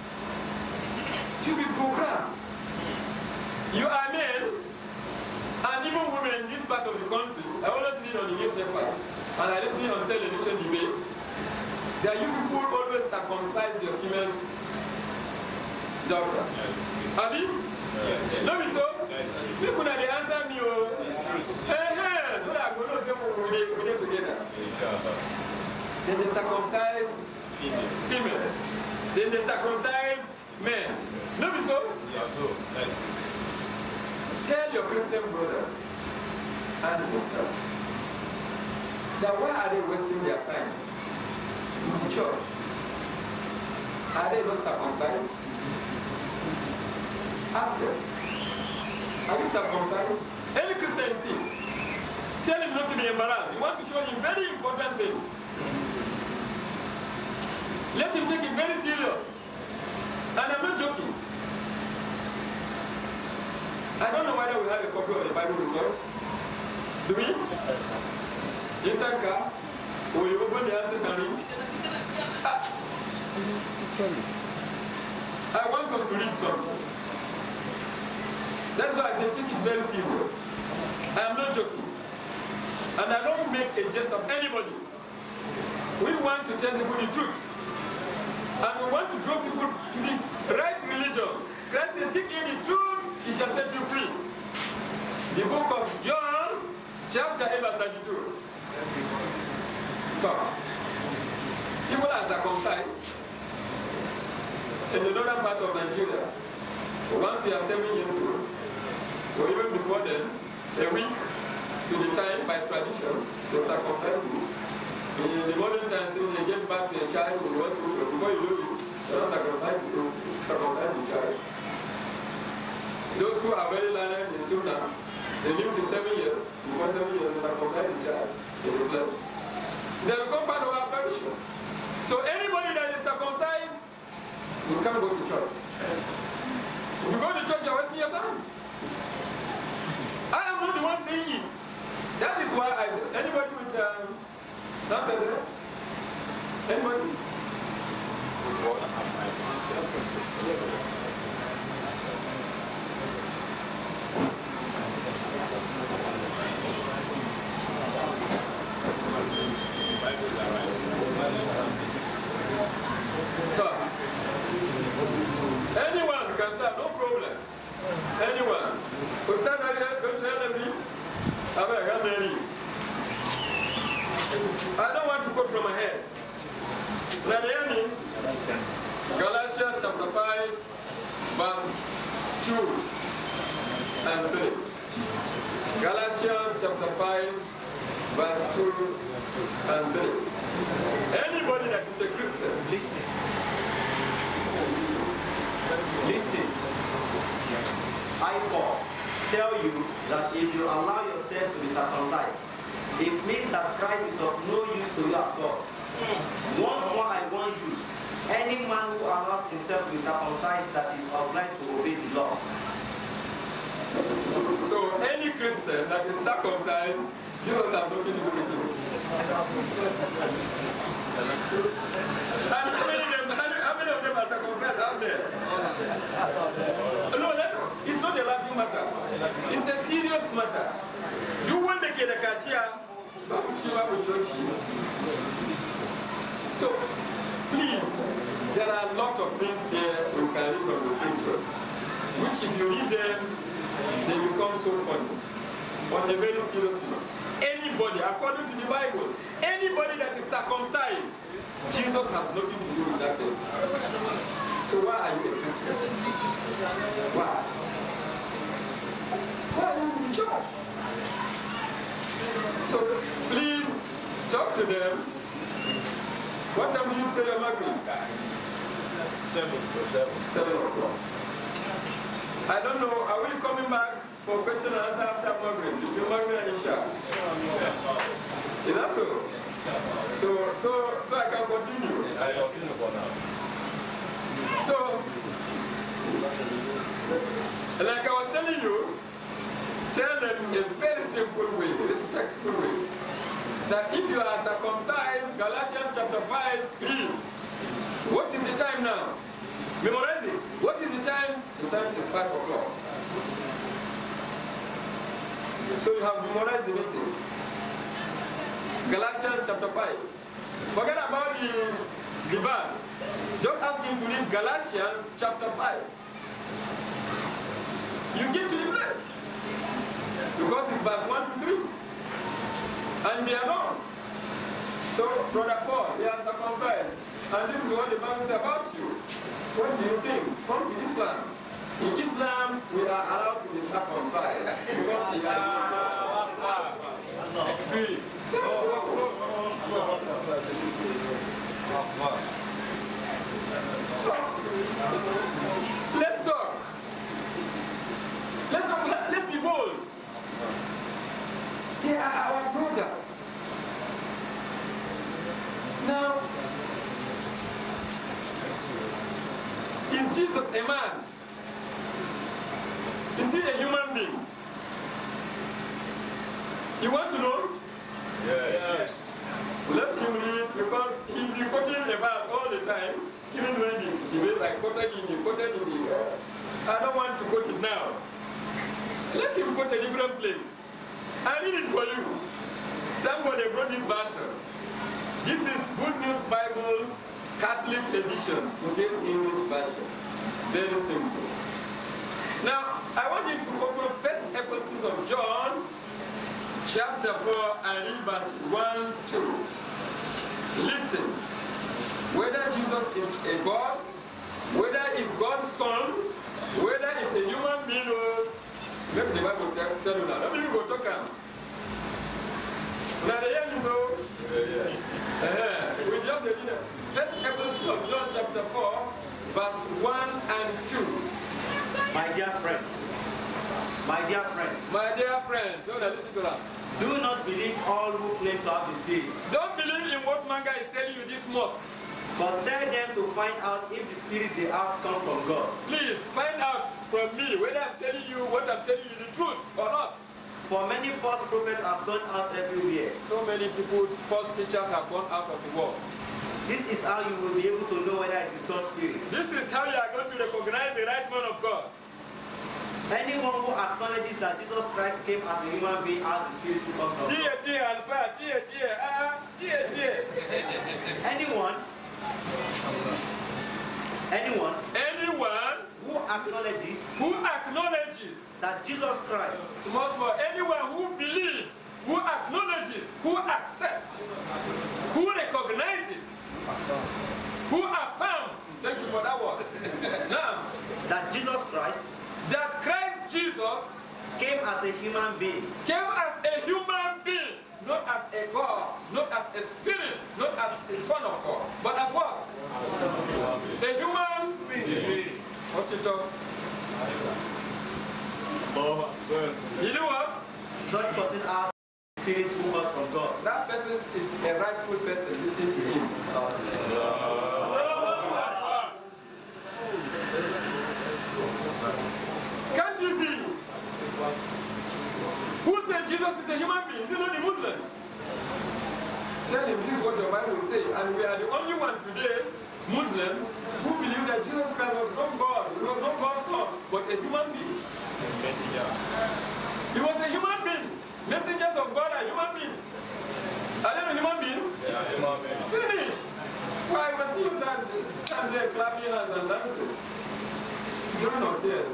to be programmed. You are men, and even women in this part of the country. I always read on the newspaper, and I listen on television debates, that you people always circumcise your female daughter. Have you? No, be so? People that they answer me, so that I'm going to say we live together. Then they circumcise females. Then they circumcise men. No, be so? Tell your Christian brothers and sisters that why are they wasting their time in the church? Are they not circumcised? Ask them. Are you circumcised? Any Christian you see, tell him not to be embarrassed. You want to show him very important thing. Let him take it very serious. And I'm not joking. I don't know whether we have a copy of the Bible with us. Do we? Inside car? Will you open the answer and read? Sorry. I want us to read something. That's why I say take it very serious. I am not joking. And I don't make a jest of anybody. We want to tell people the truth. And we want to draw people to the right religion. Christ says, seek ye the truth, he shall set you free. The book of John, chapter 8, verse 32. Talk. People are circumcised in the northern part of Nigeria. Once you are 7 years old, or even before then, a week to the time by tradition, they circumcise you. In the modern times, when they get back to a child in the hospital, before you know it, they don't circumcise the child. Those who are very learned in Sunnah, they live to 7 years. Before 7 years, they circumcise the child in the flesh. They become part of our tradition. So anybody that is circumcised, you can't go to church. If you go to church, you're wasting your time. I am not the one saying it. That is why I said, anybody with that's it. Anybody? Anyone can say, no problem. Anyone. Ustad, are you going to help me? I don't want to quote from my head. Nadiani, Galatians chapter 5, verse 2 and 3. Galatians chapter 5, verse 2 and 3. Anybody that is a Christian, Listen. Listen. I, Paul, tell you that if you allow yourself to be circumcised, it means that Christ is of no use to you at all. Once more I warn you, any man who allows himself to be circumcised that is obliged to obey the law. so any Christian that is circumcised, Jesus has nothing to do with him. And how many of them are circumcised out there? No, it's not a laughing matter. It's a serious matter. You want to get a kachia, so please, there are a lot of things here we can read from the scripture, which if you read them, they become so funny. On a very serious note, anybody, according to the Bible, anybody that is circumcised, Jesus has nothing to do with that person. So why are you a Christian? Why? Why are you in church? So please talk to them. What time do you pray your Maghrib? 7 o'clock. I don't know, are we coming back for question and answer after Maghrib? Between Maghrib and Isha? Is that so? So I can continue. I continue for now. So, like I was telling you, tell them in a very simple way, respectful way, that if you are circumcised, Galatians chapter 5, read. What is the time now? Memorize it. What is the time? The time is 5 o'clock. So you have memorized the message. Galatians chapter 5. Forget about the verse. Just ask him to read Galatians chapter 5. You get to the place. Because it's verse 1 to 3. And they are not. So, Brother Paul, they are circumcised. And this is what the Bible says about you. What do you think? Come to Islam. In Islam, we are allowed to be circumcised. Because we are free. So, let's talk. Let's be bold. They are our brothers. Now, is Jesus a man? Is he a human being? You want to know? Yes. Let him read, because he'll be quoting the verse all the time. Even when the verse I quoted in the I don't want to quote it now. Let him quote a different place. I read it for you. Thank God they brought this version. This is Good News Bible Catholic edition, today's English version. Very simple. Now, I want you to open First Epistle of John, chapter 4, and read verse 1, 2. Listen. Whether Jesus is a God, whether he's God's son, whether he's a human being, or maybe the Bible tell you now. Let me go talk now. Now the end is so. We just read it. First Epistle of John, chapter 4, verse 1 and 2. My dear friends, My dear friends, don't listen to that. do not believe all who claim to have the Spirit, Don't believe in what Manga is telling you this month. but tell them to find out if the Spirit they have come from God. Please find out from me whether I'm telling you what I'm telling you the truth or not. For many false prophets have gone out everywhere. So many people, false teachers have gone out of the world. This is how you will be able to know whether it is God's Spirit. This is how you are going to recognize the right man of God. Anyone who acknowledges that Jesus Christ came as a human being has the Spirit who comes from God. Anyone who acknowledges that Jesus Christ, anyone who believes, who acknowledges, who accepts, who recognizes, who affirms, thank you for that word, now, that Jesus Christ, that Christ Jesus came as a human being, not as a God, not as a spirit, not as a son of God, but as what? A human being. What you talk? You know what? such person has spirit who comes from God. That person is a rightful person listening to him. Can't you see? Who said Jesus is a human being? Is it not the Muslims? Tell him this is what your Bible says, and we are the only one today, Muslims, who believe that Jesus Christ was not God. He was not God's son, but a human being. He was a human being. Messengers of God are human beings. Are they not human beings? Yeah, human beings. Finish. Why must you stand there clapping hands and dancing? Join us here.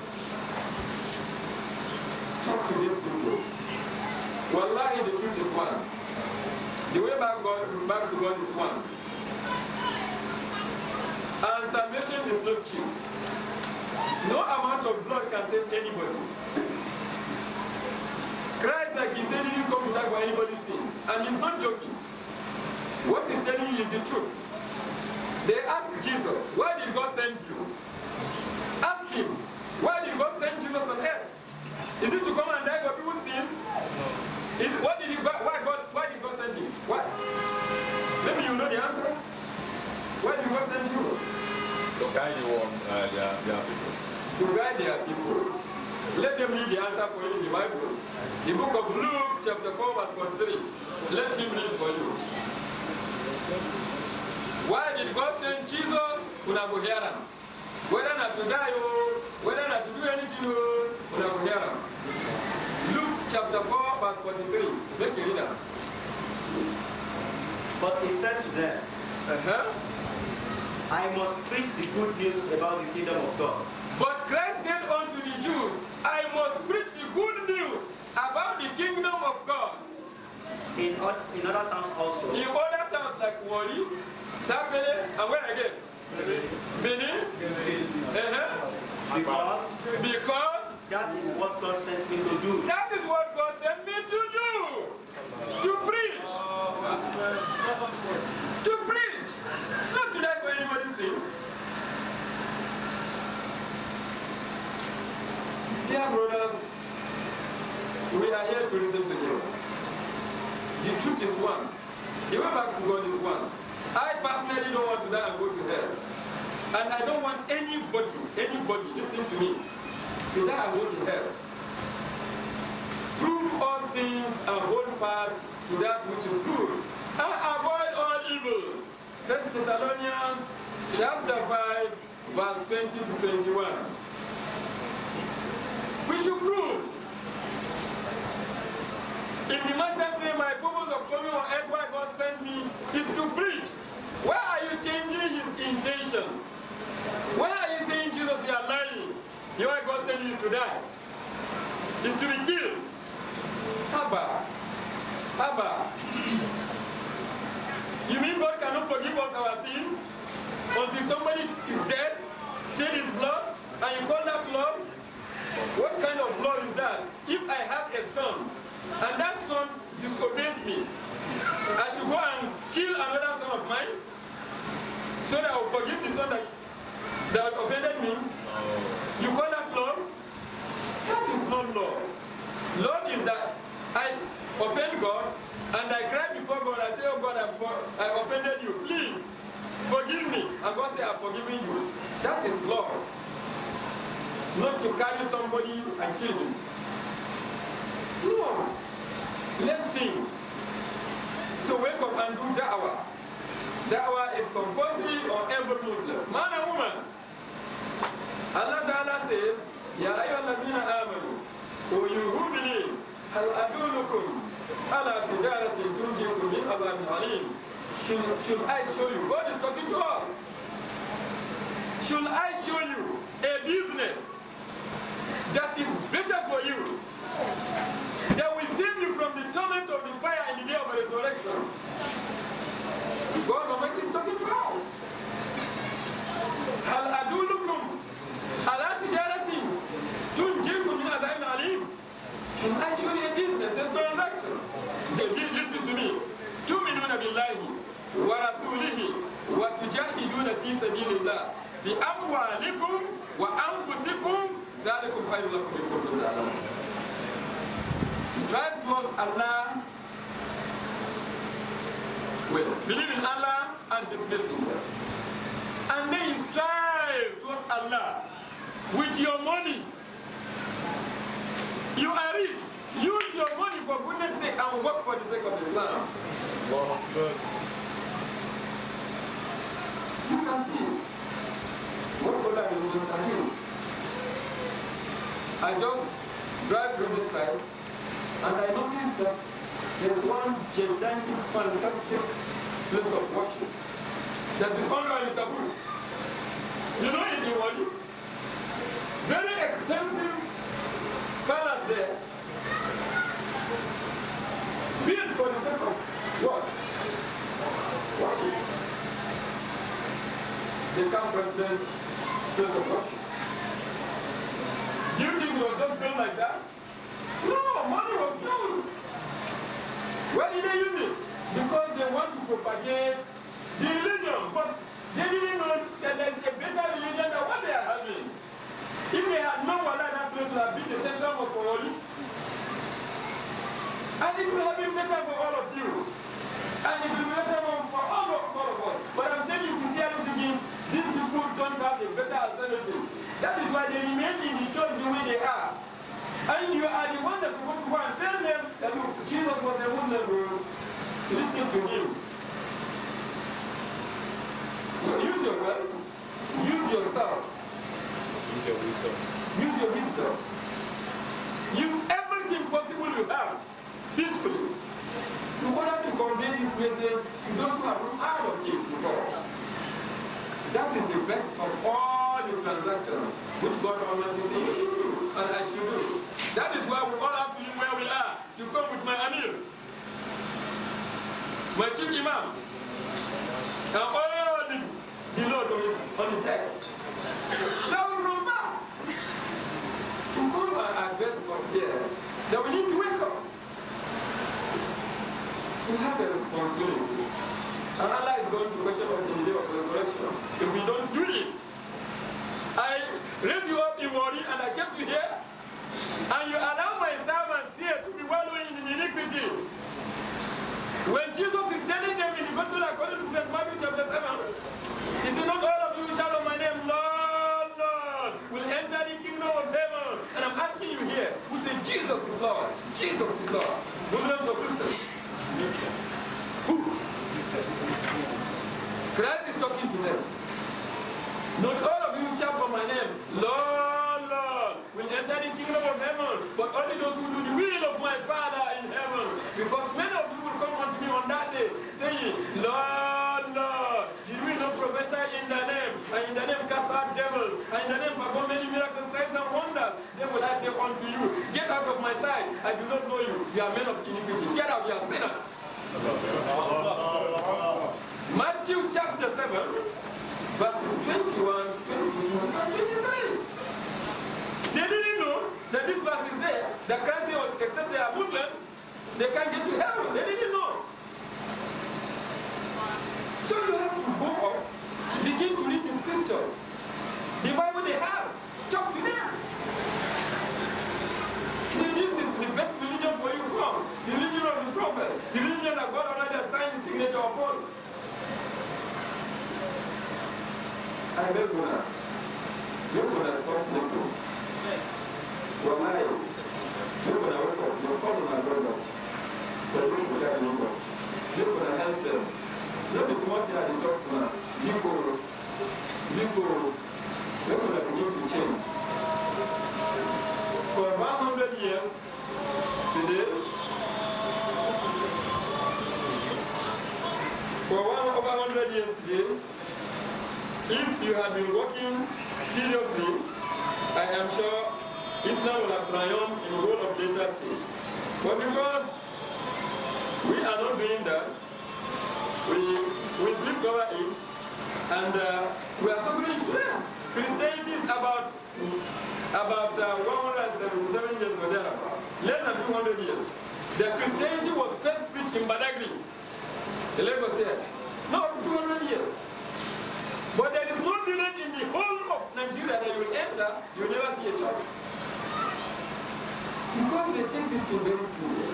Talk to these people. Wallahi, the truth is one. The way back to God is one. And salvation is not cheap. No amount of blood can save anybody. Christ, like he said, didn't come to die for anybody's sin. And he's not joking. What he's telling you is the truth. They asked Jesus, why did God send you? Ask him, why did God send Jesus on earth? Is it to come and die for people's sins? Why did God send him? Why? Maybe you know the answer. Why did God send you? To guide their people. To guide their people. Let them read the answer for you in the Bible. The book of Luke, chapter 4, verse 43. Let him read for you. Why did God send Jesus? Unabuhiara. Whether not to die, whether not to do anything, unabuhiara. Luke chapter 4, verse 43. Let me read that. But he said to them, I must preach the good news about the kingdom of God. But Christ said unto the Jews, I must preach the good news about the kingdom of God. In other towns also. In other towns like Wari, Sapele, and where again? Benin. Because that is what God sent me to do. That is what God sent me to do. To preach. To preach. Not to die for anybody's sins. Dear brothers, we are here to listen to you. The truth is one. The way back to God is one. I personally don't want to die and go to hell. And I don't want anybody, listen to me, to die and go to hell. Prove all things and hold fast to that which is good. And avoid all evil. 1 Thessalonians chapter 5, verse 20 to 21. We should prove. If the master says, my purpose of coming on earth, why God sent me, is to preach, why are you changing his intention? Why are you saying, Jesus, you are lying? You why God sent you is to die? Is to be killed. Abba. You mean God cannot forgive us our sins until somebody is dead, shed his blood, and you call that love? What kind of love is that? If I have a son, and that son disobeys me, I should go and kill another son of mine, so that I will forgive the son that offended me? You call that love? That is not love. Love is that I offend God, and I cry before God, I say, oh God, I offended you, please, forgive me. And God say, I've forgiven you. That is love. Not to carry somebody and kill him. No. Let's think. So wake up and do da'wah. Da'wah is compulsory on every Muslim, man and woman. Allah Ta'ala says, Ya ayyuhallazina amanu, O you who believe, hal adullukum ala tijaratin tunjikum min azabin alim. Should I show you? God is talking to us. Should I show you a business that is better for you, that will save you from the torment of the fire in the day of resurrection? God Almighty is talking to us. Hal adullukum ala tijaratin tunjikum min azabin alim. Should I show you a business, a transaction? Listen to me. تؤمنون بالله ورسوله وتجاهدون في سبيل الله بأموالكم وأنفسكم ذلكم خير لكم إن كنتم تعلمون. Strive towards Allah. Well, believe in Allah and His Messenger. And then you strive towards Allah with your money. You are rich. Use your money for goodness sake and work for the sake of Islam. You can see what Allah will do. I just drive through this side and I noticed that there's one gigantic, fantastic place of worship that is owned by Mr. Bull. You know it, you very expensive palace there. Built for the sake of what? Worship. The camp president place of worship. Do you think it was just built like that? No, money was thrown. Why did they use it? Because they want to propagate the religion, but they didn't know that there is a better religion than what they are having. If they had known what that place would have been the central mosque for all, and it will have been better for all of you. And it will be better for all of us. But I'm telling you, sincerely speaking, these people don't have a better alternative. That is why they remain in the church the way they are. And you are the one that's supposed to go and tell them that look, Jesus was a Muslim, bro. Listen to him. So use your wealth, use yourself. Use your wisdom. Use your wisdom. Use everything possible you have peacefully in order to convey this message to those who have not heard of it before. That is the best of all the transactions which God Almighty says you should do and I should do. That is why we all have to live where we are, to come with my Amir, my chief imam, and all the Lord on his head. Travel from far to come and address us here that we need to wake up. We have a responsibility. And Allah is going to question us in the day of resurrection if we don't do it. I raised you up in worry and I kept you here, and you allow my servants here to be wallowing in iniquity. When Jesus is telling them in the Gospel according to St. Matthew chapter 7, he said, not all of you shall know my name, Lord, Lord, will enter the kingdom of heaven. And I'm asking you here, who say Jesus is Lord? Jesus is Lord. Muslims or Christians? Who? Christ is talking to them. Not all of you shall call my name, Lord, Lord, will enter the kingdom of heaven, but only those who do the will of my Father in heaven. Because many of you will come unto me on that day, saying, Lord, Lord, did we not prophesy in the name, and in the name cast out devils, and in the name perform many miracles, signs and wonders? Then will I say unto you, get out of my sight, I do not know you, you are men of iniquity. Get out, you are sinners. Matthew chapter 7, verses 21, 22, and 23. They didn't know that this verse is there. That Christ was, except they are Muslims, they can't get to heaven. They didn't know. So you have to go up, begin to read the scriptures. The Bible they have, talk to them. See, this is the best religion for you. Come, the religion of the prophet, the religion that God already assigned his signature upon. I beg you now. You're going to stop sleeping. You're lying. You're going to wake up. You're calling my brother. You're going to help them. That is what I talk about. People, people are beginning to change. For 100 years today, for over 100 years today, if you had been working seriously, I am sure Islam will have triumphed in the whole of Delta State. But because we are not doing that, we sleep over it, and we are suffering today. Christianity is about 177 years or thereabout, less than 200 years. The Christianity was first preached in Badagry, the Lagos here, not 200 years. But there is no village in the whole of Nigeria that you will enter, you will never see a church. Because they take this thing very seriously.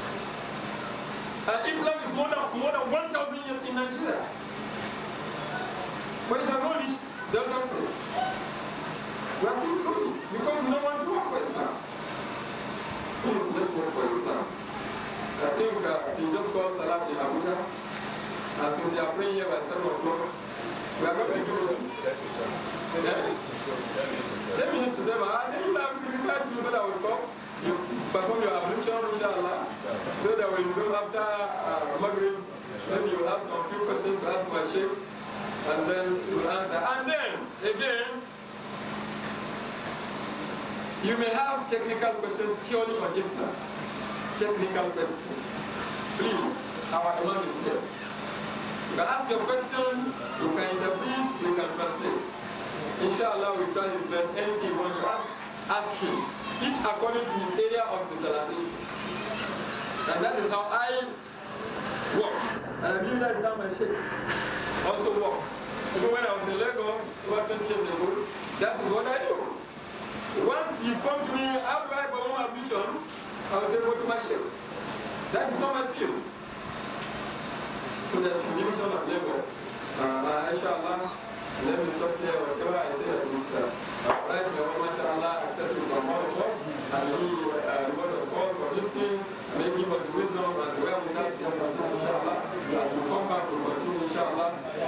Islam is more than 1,000 years in Nigeria. But it has not reached Delta State. We are still going because we don't want to work for Islam. Please, let's work for Islam. I think they just called Salat in Abuja. And since you are praying here by 7 o'clock, we are going to do 10 minutes to 7. And then you have 65 minutes so that we stop. You perform your ablution, inshallah, so that when you resume after Maghrib, then you will have some few questions to ask my sheikh, and then you will answer. And then, again, you may have technical questions purely on Islam. Technical questions. Please, our Imam is here. You can ask your question, you can interpret, you can translate. Inshallah, we try his best. Anything you want to ask him. Each according to his area of specialty. And that is how I work. And I believe that is how my sheikh also work. Even when I was in Lagos, about 20 years ago, that is what I do. Once you come to me, how do I perform ablution? I will say, go to my sheikh. That is not my field. So there's a division of labor. Inshallah, let me stop here. Whatever I say is right. May Allah accept it from all of us. And He reward us all for listening. May He give us the wisdom and the wherewithal to inshallah. As we come back, we continue inshallah.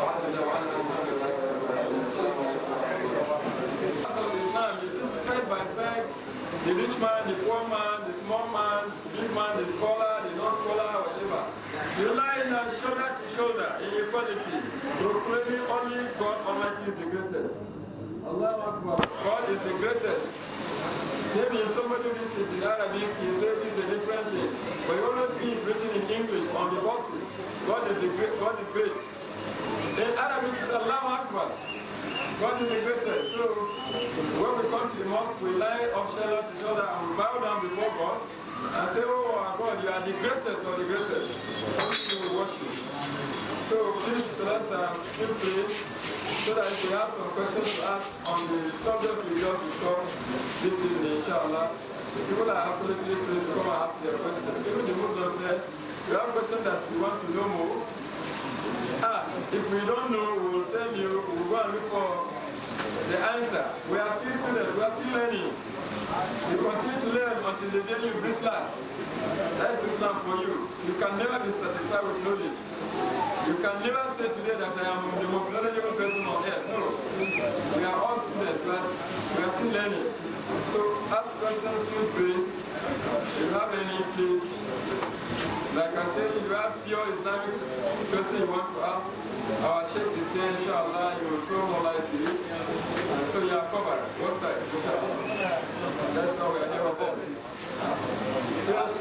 Of Islam, you sit side by side. The rich man, the poor man, the small man, the big man, the scholar, the non-scholar, whatever. You lie shoulder to shoulder in equality, proclaiming only God Almighty is the greatest. Allahu Akbar. God is the greatest. Maybe if somebody reads it in Arabic, he says it's a different thing. But you always see it written in English on the buses. God is great. In Arabic, it's Allahu Akbar. God is the greatest. So when we come to the mosque, we lie up shoulder to shoulder and we bow down before God and say, oh our God, you are the greatest of the greatest. We will worship. So please, let's feel free so that if we have some questions to ask on the subjects we just discussed this evening, inshallah, people are absolutely free to come and ask their questions. Even the Muslims said, you have questions that you want to know more, ask. If we don't know, we will tell you, we will go and look for the answer. We are still students, we are still learning. You continue to learn until the day you breathe last. That is Islam for you. You can never be satisfied with knowledge. You can never say today that I am the most knowledgeable person on earth. No. We are all students, we are still learning. So ask questions, feel free. If you have any, please. Like I said, if you have pure Islamic question you want to ask, our Sheikh is here, inshallah, you will throw more light to it. So you are covered, both sides, inshallah. That's how we are here with them. Yes.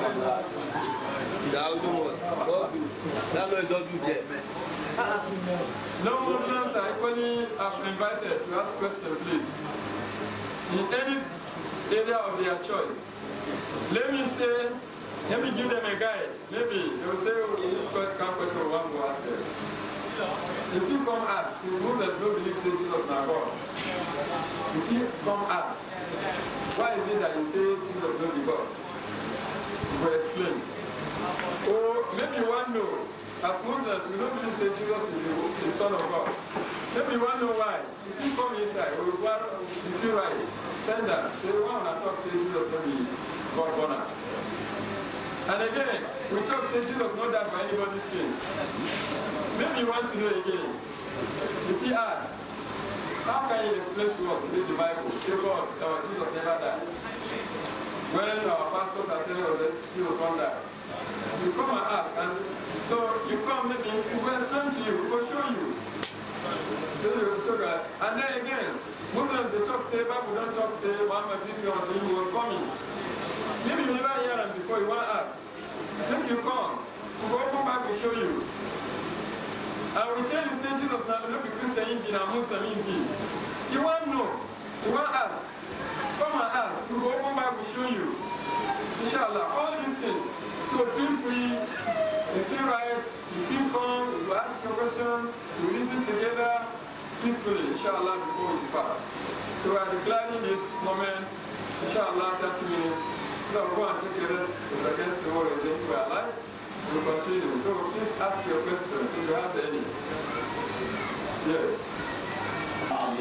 No Muslims are equally invited to ask questions, please. In any area of their choice. Let me give them a guide. Maybe they will say, oh, can't question one who ask them. If you come ask, since Muslims don't believe say Jesus now God, if you come ask, why is it that you say Jesus not be God? You will explain. Or maybe you want to know, as Muslims, we don't believe say Jesus is the Son of God. Maybe you want to know why. If you come inside, or if you write, send them. Say, why when I talk, say Jesus not be God born. And again, we talk say Jesus not died for anybody's sins. Maybe you want to know again. If he asks, how can you explain to us in the Bible, say God, our Jesus never died? When our pastors are telling us that Jesus won't die. You come and ask, and so you come, maybe we will explain to you, we will show you. So that, and then again, Muslims they talk, say, Bible don't talk, say, Muhammad peace be unto him was coming. Maybe you never hear them before, you want to ask. Then you come, we will open back to show you. And we tell you, say, Jesus now, not be Christian in be, and Muslim in be. You want to know, you want to ask. Come and ask, we will open back to show you. Inshallah, all these things. So feel free, you feel right, you feel calm, you ask your question, we listen together peacefully, inshallah, before we depart. So we are declaring this moment, inshallah, 30 minutes. So that we'll go and take the rest as against the word and then we are alive. We'll continue. So please ask your questions if you have any. Yes. So I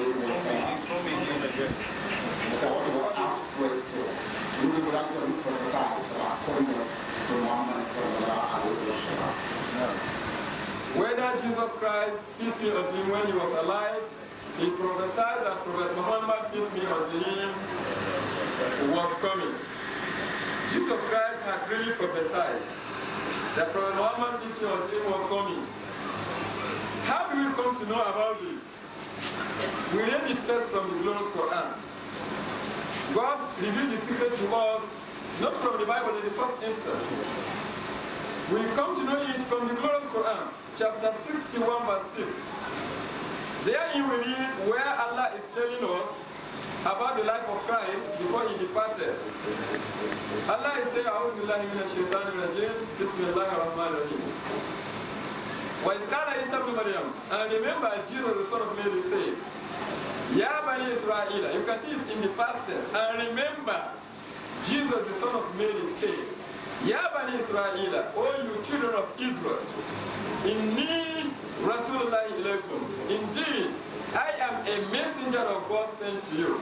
want to ask questions. We will actually prophesy according to Muhammad sallallahu alaihi wasallam. Whether Jesus Christ, peace be unto him, when he was alive, he prophesied that Prophet Muhammad, peace be unto him, was coming. Jesus Christ had really prophesied that Prophet Muhammad, peace be unto him, was coming. How do we come to know about this? We read it first from the glorious Quran. God revealed the secret to us, not from the Bible in the first instance. We come to know it from the glorious Quran, chapter 61, verse 6. Therein we read where Allah is telling us about the life of Christ before he departed. Allah is saying, A'udhu billahi minash shaitanir rajim, Bismillahir Rahmanir Rahim. وَإِذْ قَالَ عِيسَى ابْنُ مَرْيَمَ, and remember Jesus, the son of Mary, said, Ya Bani Israel, you can see it's in the past tense, and remember, Jesus, the son of Mary, said, Ya Bani Israel, O you children of Israel, Inni Rasulullah ilaykum, indeed, I am a messenger of God sent to you.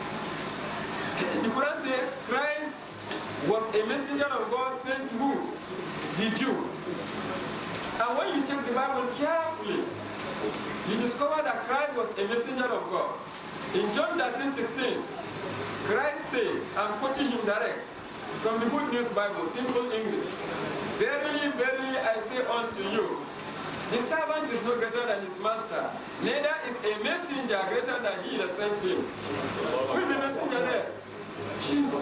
The Quran says Christ was a messenger of God sent to who? The Jews. And when you check the Bible carefully, you discover that Christ was a messenger of God. In John 13:16, Christ said, I'm quoting him direct from the Good News Bible, simple English. Verily, verily, I say unto you, the servant is no greater than his master, neither is a messenger greater than he that sent him. Who is the messenger there? Jesus.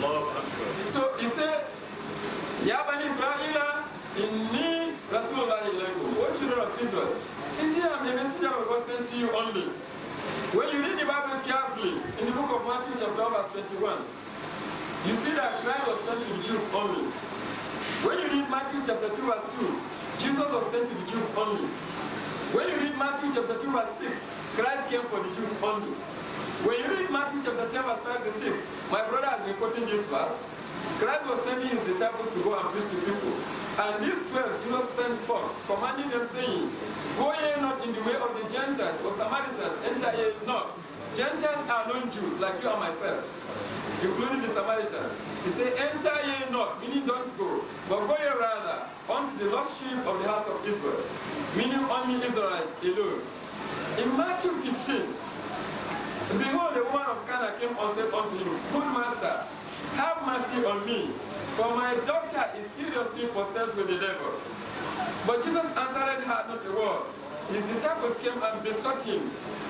So he said, Ya Bani Israel, Inni Rasulullah ilaykum, O children of Israel, indeed I am a messenger of God sent to you only. When you read the Bible carefully, in the book of Matthew chapter 1 verse 21, you see that Christ was sent to the Jews only. When you read Matthew chapter 2 verse 2, Jesus was sent to the Jews only. When you read Matthew chapter 2 verse 6, Christ came for the Jews only. When you read Matthew chapter 10 verse 5 to 6, my brother has been quoting this verse, Christ was sending his disciples to go and preach to people. And these 12 Jesus sent forth, commanding them, saying, Go ye not in the way of the Gentiles or Samaritans, enter ye not. Gentiles are non-Jews, like you and myself, including the Samaritans. He said, Enter ye not, meaning don't go, but go ye rather unto the lost sheep of the house of Israel, meaning only Israelites alone. In Matthew 15, behold, the woman of Cana came and said unto him, Good master, have mercy on me, for my daughter is seriously possessed with the devil. But Jesus answered her not a word. His disciples came and besought her,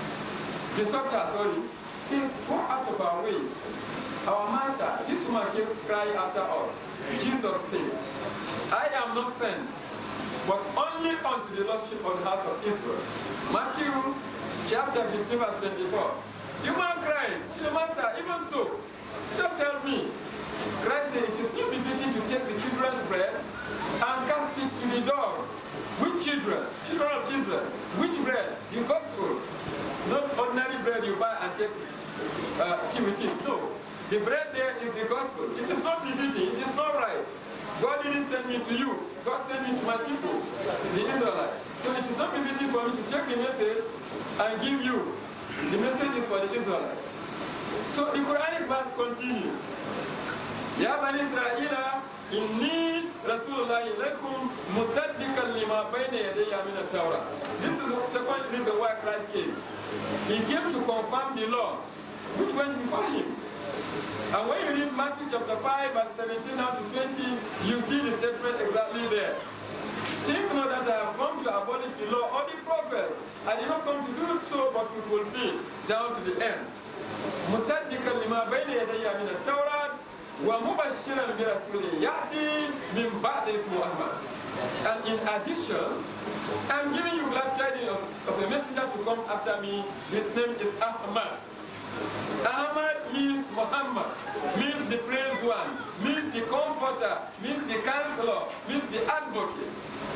saying, Go out of our way. Our master, this woman keeps crying after us. Jesus said, I am not sent, but only unto the lost sheep of the house of Israel. Matthew chapter 15 verse 24. The woman cried, she said, Master, even so, just help me. Christ said, it is not befitting to take the children's bread and cast it to the dogs. Which children? Children of Israel. Which bread? The gospel. Not ordinary bread you buy and take tea with it. No. The bread there is the gospel. It is not befitting. It is not right. God didn't send me to you. God sent me to my people, the Israelites. So it is not befitting for me to take the message and give you. The message is for the Israelites. So the Quranic verse continues. Ya Bani Israel, إني رسول الله إليكم مصدقا لما بين يدي من التوراة. This is the second reason why Christ came. He came to confirm the law which went before him. And when you read Matthew chapter 5 verse 17 down to 20, you see the statement exactly there. Think not that I have come to abolish the law or the prophets. I did not come to do so but to fulfill down to the end. مصدقا لما بين يدي من التوراة ومبشرا برسول يأتي من بعد اسمه أحمد. And in addition, I'm giving you glad tidings of a messenger to come after me. His name is Ahmad. Ahmad means Muhammad, means the praised one, means the comforter, means the counselor, means the advocate.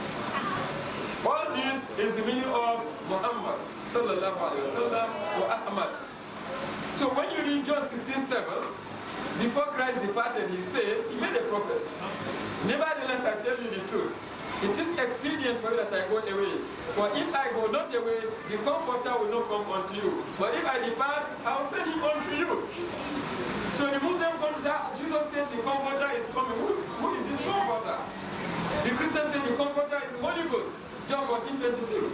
All this is the meaning of Muhammad sallallahu alaihi wasallam or Ahmad. So when you read John 16:7, before Christ departed, he said, he made a prophecy. Nevertheless, I tell you the truth. It is expedient for you that I go away. For if I go not away, the Comforter will not come unto you. But if I depart, I will send him unto you. So the Muslim comes out, Jesus said the Comforter is coming. Who is this Comforter? The Christian said the Comforter is the Holy Ghost. John 14:26.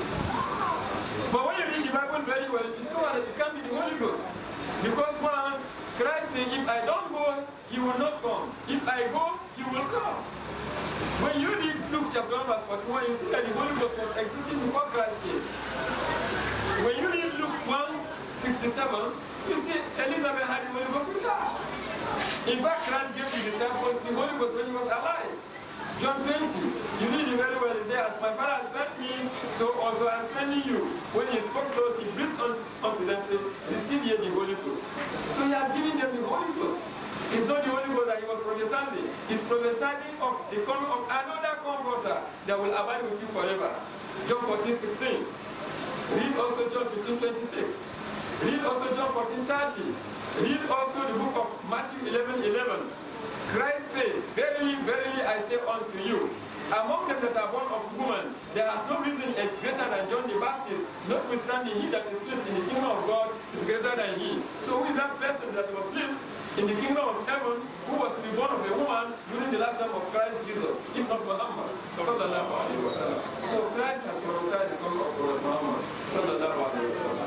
But when you read the Bible very well, you discover that it can't be the Holy Ghost. Because one, Christ said, if I don't go, he will not come. If I go, he will come. When you read Luke chapter 1 verse 41, you see that the Holy Ghost was existing before Christ came. When you read Luke 1:67, you see Elizabeth had the Holy Ghost with her. In fact, Christ gave the disciples the Holy Ghost when he was alive. John 20, you read it very well, it's there, as my Father sent me, so also I am sending you. When he spoke those, he breathed unto them, saying, receive ye the Holy Ghost. So he has given them the Holy Ghost. It's not the Holy Ghost that he was prophesying. He's prophesying of the coming of another comforter that will abide with you forever. John 14:16. Read also John 15:26. Read also John 14:30. Read also the book of Matthew 11:11. Christ said, verily, verily, I say unto you, among them that are born of woman, there has no reason greater than John the Baptist, notwithstanding he that is least in the kingdom of God is greater than he. So who is that person that was least in the kingdom of heaven, who was to be born of a woman during the lifetime of Christ Jesus, if not Muhammad sallallahu alaihi wasallam? So Christ has prophesied the coming of Muhammad sallallahu alaihi wasallam.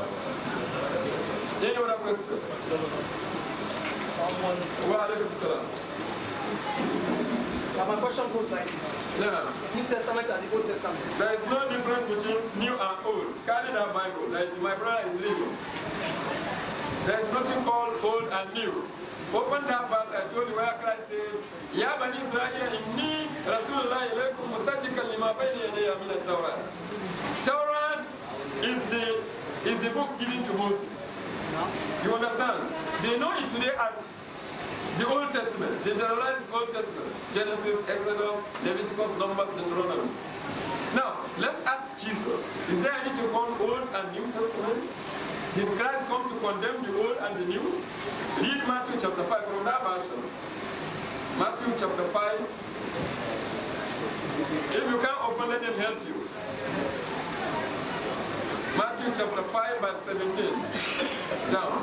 Any other question? Wa alaikum salam. So my question goes like this. Yeah. New Testament and the Old Testament. There is no difference between new and old. Carry that Bible, like my brother is reading. There is nothing called old and new. Open that verse I told you where Christ says, Ya Bani Israel, inni Rasulullah ilaykum musaddiqan lima bayna yadayya min at-Tawrat. Tawrat is the book given to Moses. You understand? They know it today as the Old Testament, the generalized Old Testament. Genesis, Exodus, Leviticus, Numbers, Deuteronomy. Now, let's ask Jesus, is there anything called Old and New Testament? Did Christ come to condemn the old and the new? Read Matthew chapter 5 from that version. Matthew chapter 5. If you can't open, let them help you. Matthew chapter 5 verse 17. Down.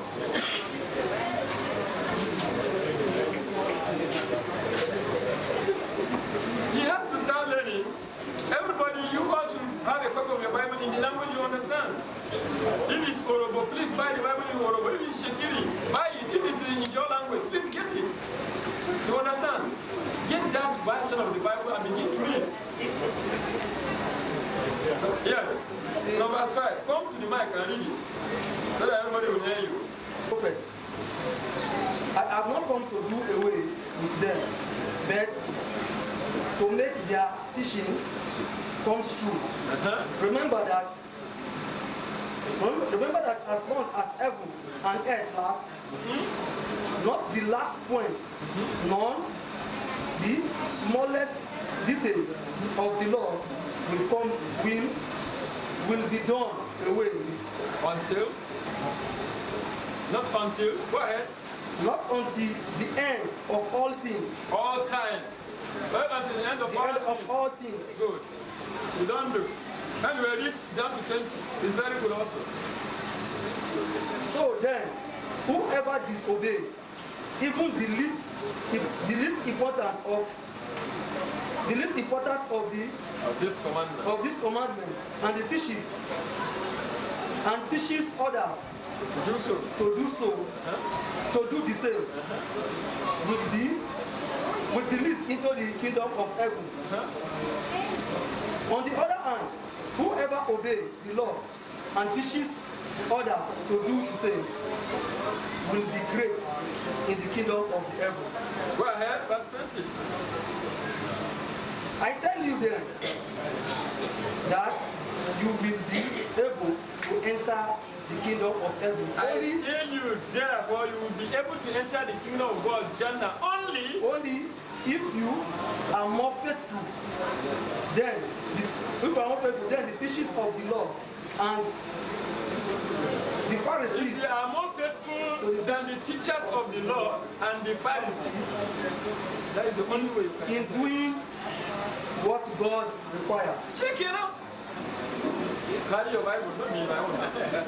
He has to start learning. Everybody, you all should have a copy of your Bible in the language you understand. If it's Orobo, please buy the Bible in Orobo. If it's Shekiri, buy it. If it's in your language, please get it. You understand? Get that version of the Bible and begin to read. Yes. Number 5. Come to the mic and read it. So that everybody will hear you. Prophets. I have not come to do away with them, but to make their teaching comes true. Remember that as long as heaven and earth last, not the last point, nor the smallest details of the law will be done away with. Until? Not until? Go ahead. Not until the end of all things. All time. Well, until the end of all things. Good. You don't do. And we read down to 20. It's very good also. So then, whoever disobey, even the least important of the least important of this commandment, and it teaches others to do the same, will be least into the kingdom of heaven. On the other hand, whoever obeys the law and teaches others to do the same will be great in the kingdom of the heaven. Go ahead, verse 20. I tell you then that you will be able to enter the kingdom of heaven. I tell you, therefore, you will be able to enter the kingdom of God, Jannah, only if you are more faithful. Then the teachers of the law and the Pharisees. If you are more faithful than the teachers of the law and the Pharisees, that is the only way you can in doing what God requires. Check it out. Carry your Bible, not me, my own.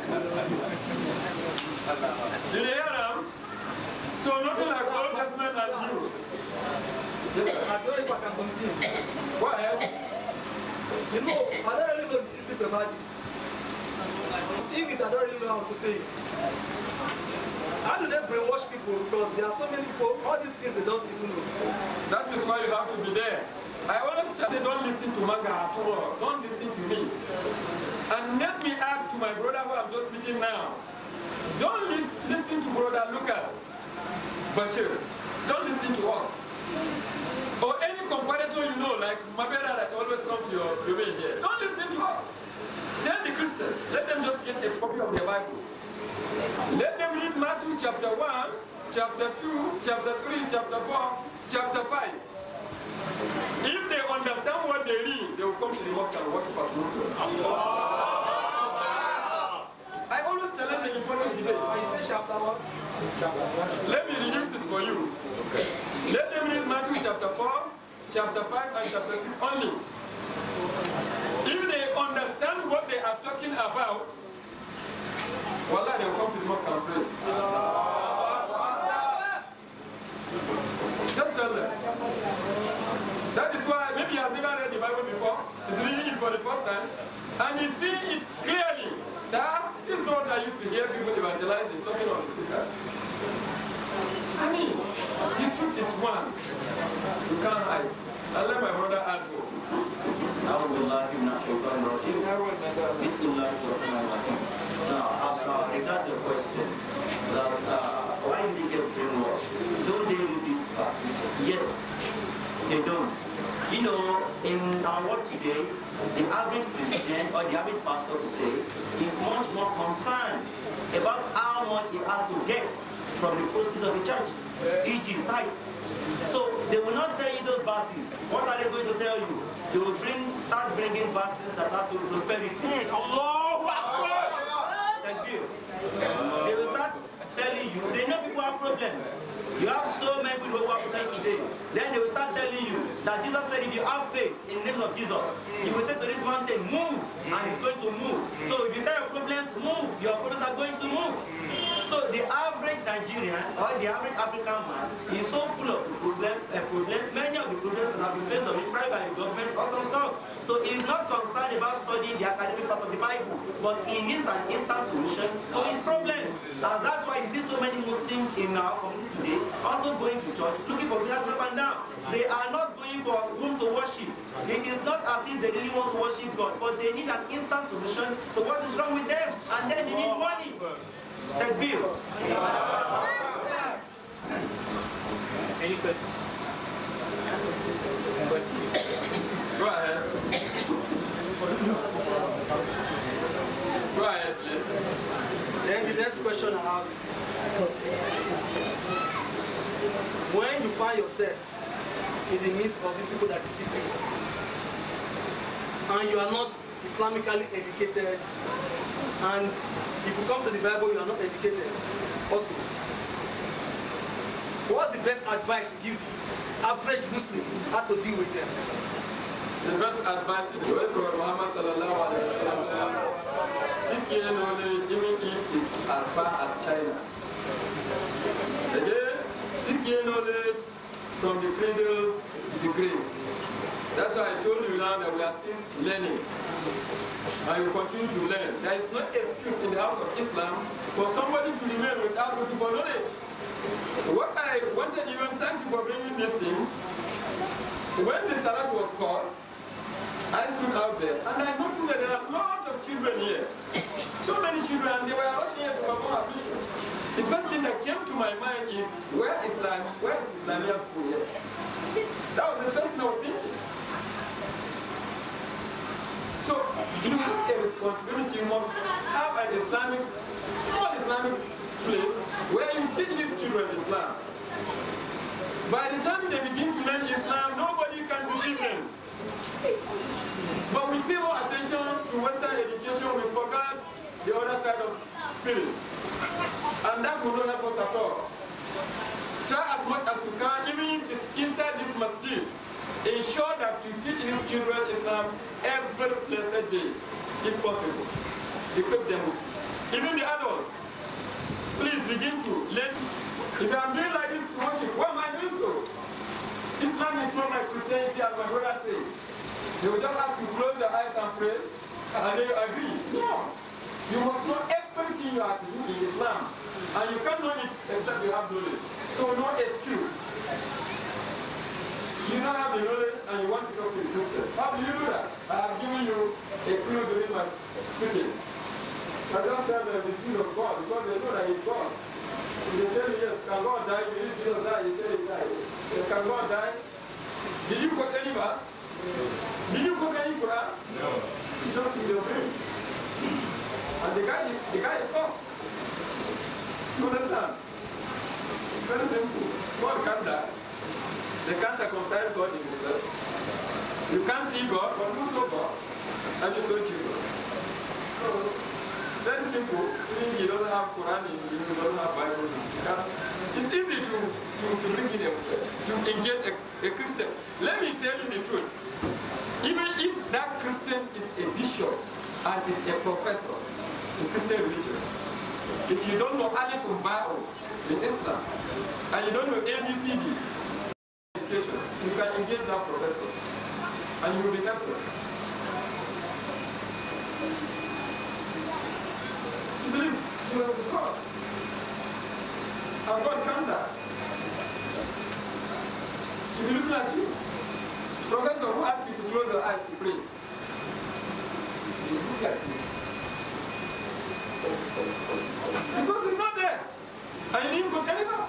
Did you hear them? So nothing like Old Testament and New. Yes, sir. I don't know if I can continue. Go ahead. You know, I don't really know the secret about this. Seeing it, I don't really know how to say it. How do they brainwash people? Because there are so many people, all these things they don't even know. That is why you have to be there. I always say, don't listen to manga at all. Don't listen to me. And let me add to my brother who I'm just meeting now. Don't listen to brother Lucas Bashir. Don't listen to us. Or any comparator you know, like Mabera that always come to your way here. Don't listen to us. Tell the Christians, let them just get a copy of their Bible. Let them read Matthew chapter 1, chapter 2, chapter 3, chapter 4, chapter 5. If they understand what they read, they will come to the mosque and worship as Muslims. I always challenge the important debates. You say chapter what? Let me reduce it for you. Let them read Matthew chapter 4, chapter 5, and chapter 6 only. If they understand what they are talking about, wallah, they will come to the mosque and pray. Just tell them. That is why maybe he has never read the Bible before. He's reading it for the first time. And he's seeing it clearly. That is not what I used to hear people evangelizing, talking on the speakers. I mean, the truth is one. You can't hide. I'll let my brother add more. Now, as regards your question, that why do they get brainwashed? Don't they read these verses? Yes, they don't. You know, in our world today, the average Christian or the average pastor to say is much more concerned about how much he has to get from the proceeds of the church, e.g. tithe. So they will not tell you those verses. What are they going to tell you? They will start bringing verses that has to do with prosperity. Allahu Akbar! Thank you. They will start telling you, they know people have problems. You have so many people who have problems today. Then they will start telling you that Jesus said if you have faith in the name of Jesus, you will say to this mountain, move, and it's going to move. So if you tell your problems, move, your problems are going to move. So the average Nigerian or the average African man is so full of problems, many of the problems that have been placed on him by the government or some stuff. So he's not concerned about studying the academic part of the Bible, but he needs an instant solution to his problems. And that's why you see so many Muslims in our community today also going to church, looking for miracles up and down. They are not going for whom to worship. It is not as if they really want to worship God, but they need an instant solution to what is wrong with them, and then they need money. Takbir. Any question? Go ahead. Go ahead, please. Then the next question I have is when you find yourself in the midst of these people that deceive you, and you are not Islamically educated, and if you come to the Bible, you are not educated also, what's the best advice you give to average Muslims how to deal with them? The best advice in the way Prophet Muhammad sallallahu alaihi wasallam seek ye knowledge even if it's as far as China. Again, seek ye knowledge from the cradle to the grave. That's why I told you now that we are still learning. And we continue to learn. There is no excuse in the house of Islam for somebody to remain without looking for knowledge. What I wanted, even thank you for bringing this thing. When the Salat was called, I stood out there and I noticed that there are a lot of children here. So many children, and they were rushing here to perform ablution. The first thing that came to my mind is, where is Islamia school here? That was the first thing I was thinking. So you have a responsibility. You must have an small Islamic place where you teach these children Islam. By the time they begin to learn Islam, nobody can deceive them. But we pay more attention to Western education, we forgot the other side of spirit. And that will not help us at all. Try as much as you can, even if it's inside this masjid, ensure that you teach these children Islam every blessed day, if possible. Equip them. Even the adults, please begin to learn. If I'm doing like this to worship, why am I doing so? Islam is not like Christianity, as my brother said. They will just ask you to close your eyes and pray, and they agree. No. You must know everything you have to do in Islam. And you can't know it except you have knowledge. So no excuse. You don't have the knowledge and you want to talk to the Christian. How do you do that? I have given you a clue during my speaking. I just tell them the truth of God because they know that He's God. If they tell me, yes, can God die? Did Jesus die? He said He died. Can God die? Did you quote any verse? Did you quote any Quran? No. You just with your brain. And the guy is soft. You understand? Very simple. God can die. They can't circumcise God in himself. You can't see God, but you saw God, and you saw Jesus. So, very simple. Even he doesn't have Quran, he doesn't have Bible. It's easy to engage a Christian. Let me tell you the truth. Even if that Christian is a bishop and is a professor in Christian religion, if you don't know Alif and Ba'u in Islam, and you don't know ABCD, you can engage that professor and you will be helpless. You believe Jesus is God. And God can die. She will be looking at you. Professor, who asked you to close your eyes to pray? You look like this. Because it's not there. And you didn't quote any verse.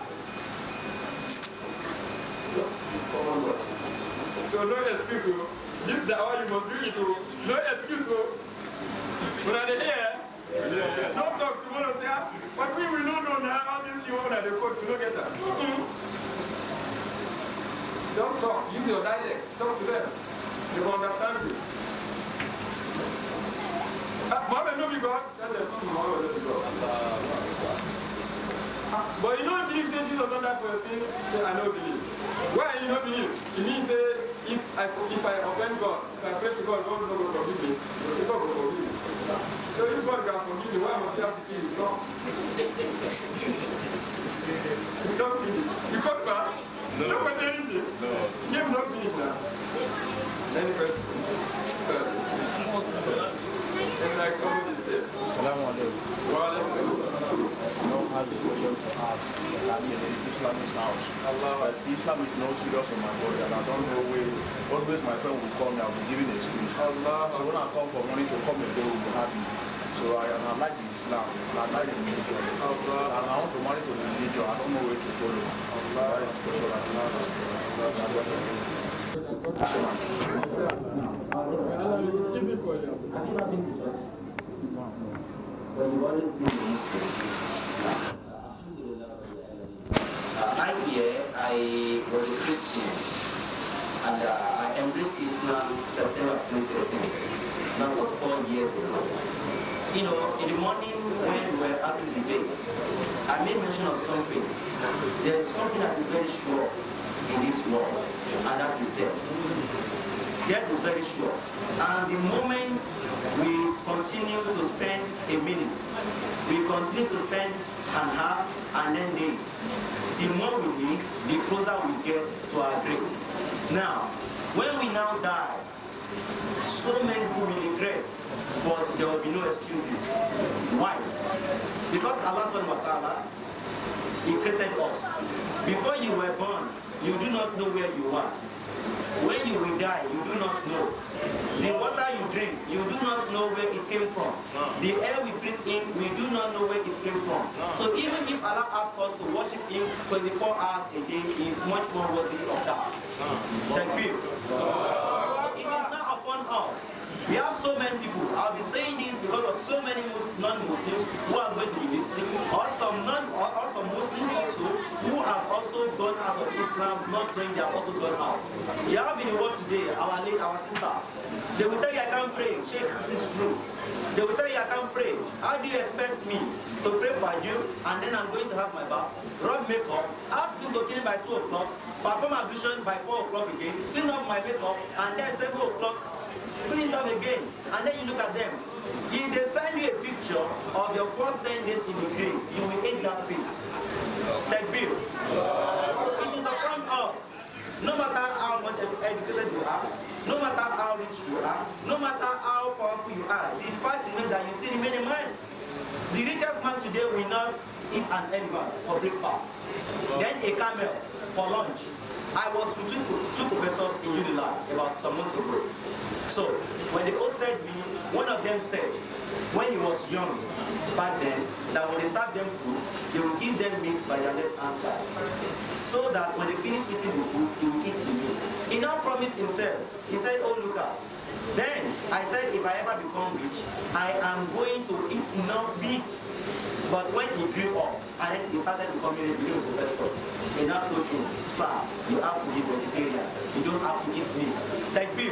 So no excuse. This is the hour you must do it. No excuse. When I hear, don't talk tomorrow, say, but we will not know now how this thing that the court will not get her. Just talk, use your dialect, talk to them. They will understand you. Mohammed no be God, tell them, Mohammed no be God. But you don't believe say Jesus don't die for your sins, say I don't believe. Why you don't believe? It means say if I offend God, if I pray to God, God will not forgive me. You say God will forgive me. So if God can forgive me, why must you have to kill his son? You don't finish. You got back? No. Don't got anything? No. Game not finished now. Any question? Sir. It's like somebody said. Assalamu alaikum. Well, let's No has the question to ask. I mean, Islamist house. But Islam is no serious on my body, and I don't know where. Always my friend will call me, I'll be giving an excuse. So when I come for money to come and go, we'll be happy. So I like the Islam, I like the religion. And I want to marry to the religion, I don't know where to follow. I was a Christian and I embraced Islam September 2013. That was 4 years ago. You know, in the morning when we were having debate, I made mention of something. There is something that is very sure in this world, and that is death. Death is very sure. And the moment we continue to spend a minute, we continue to spend an hour and then days. The more we live, the closer we get to our grave. Now, when we now die, so many people will regret, but there will be no excuses. Why? Because Allah subhanahu wa ta'ala, He created us. Before you were born, you do not know where you are. When you will die, you do not know. The water you drink, you do not know where it came from. The air we breathe in, we do not know where it came from. So even if Allah asks us to worship Him 24 hours a day, He is much more worthy of that. Thank you. So it is not upon us. We have so many people. I'll be saying this because of so many non-Muslims who are going to be listening, or some Muslims also who have also gone out of Islam, not knowing they have also gone out. You have in the world today, our sisters. They will tell you I can't pray. Sheikh, this is true. They will tell you I can't pray. How do you expect me to pray for you and then I'm going to have my bath, rub makeup, ask you to clean by 2 o'clock, perform ablution by 4 o'clock again, clean up my makeup, and then 7 o'clock, clean them again, and then you look at them. If they send you a picture of your first 10 days in the grave, you will hate that face. Like Bill. So it is upon us. No matter how much educated you are, no matter how rich you are, no matter how powerful you are, the fact remains that you still remain a man. The richest man today will not eat an elephant for breakfast, then a camel for lunch. I was with two professors in Unilag about some months ago. So, when they hosted me, one of them said, when he was young, back then, that when they serve them food, they will give them meat by their left hand side. So that when they finish eating the food, he will eat the meat. He now promised himself, he said, oh Lucas, then I said, if I ever become rich, I am going to eat enough meat. But when he grew up, and then he started becoming a real professor, they now told him, sir, you have to be vegetarian. You don't have to eat meat. Like Bill.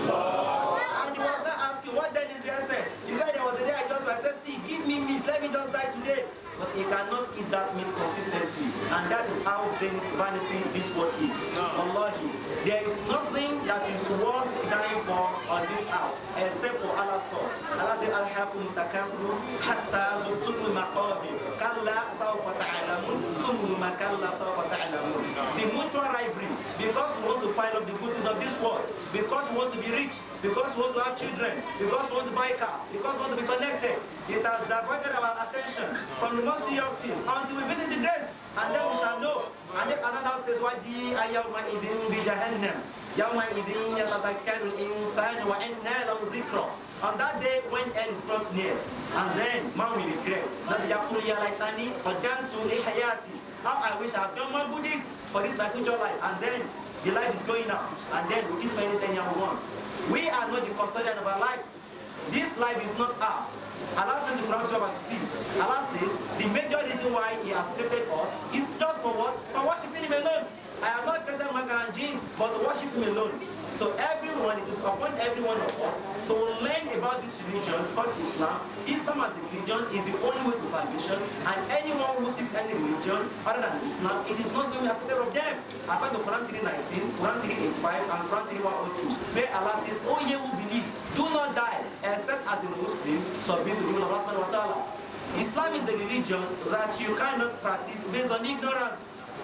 And he was not asking, what then is the essence? He said there was a day I said, see, give me meat, let me just die today. But he cannot eat that meat consistently. And that is how vanity this world is. Wallahi, there is nothing that is worth dying for on this earth except for Allah's cause. Allah said, Al-Hakum Takathru Hatta Zutumul Maqabir Kalla Sawfa Ta'alamun Thumma Kalla Sawfa Ta'alamun. The mutual rivalry, because we want to pile up the goodies of this world, because we want to be rich, because we want to have children, because we want to buy cars, because we want to be connected, it has diverted our attention from the most serious things until we visit the graves, and then we shall know. And then another says, Waji ayawma idin bi jahannam. Yawma idin yatadakkaru al-insan wa anna lahu dhikra. On that day when hell is brought near, and then man will regret. That's yaqul ya laitani qadamtu li hayati. How I wish I have done more goodies for this my future life. And then the life is going out, and then we just spend anything we want. We are not the custodian of our life. This life is not us. Allah says in Quran 26, Allah says the major reason why He has created us is just for what? For worshiping Him alone. I have not created man and jinns, but to worship Him alone. So everyone, it is upon every one of us to learn about this religion called Islam. Islam as a religion is the only way to salvation, and anyone who seeks any religion other than Islam, it is not going to be accepted of them. According to Quran 3:19, Quran 3:85, and Quran 3:102, where Allah says, "Oh ye who believe, do not die except as a Muslim, submit to the rule of Allah subhanahu wa ta'ala." Islam is a religion that you cannot practice based on ignorance.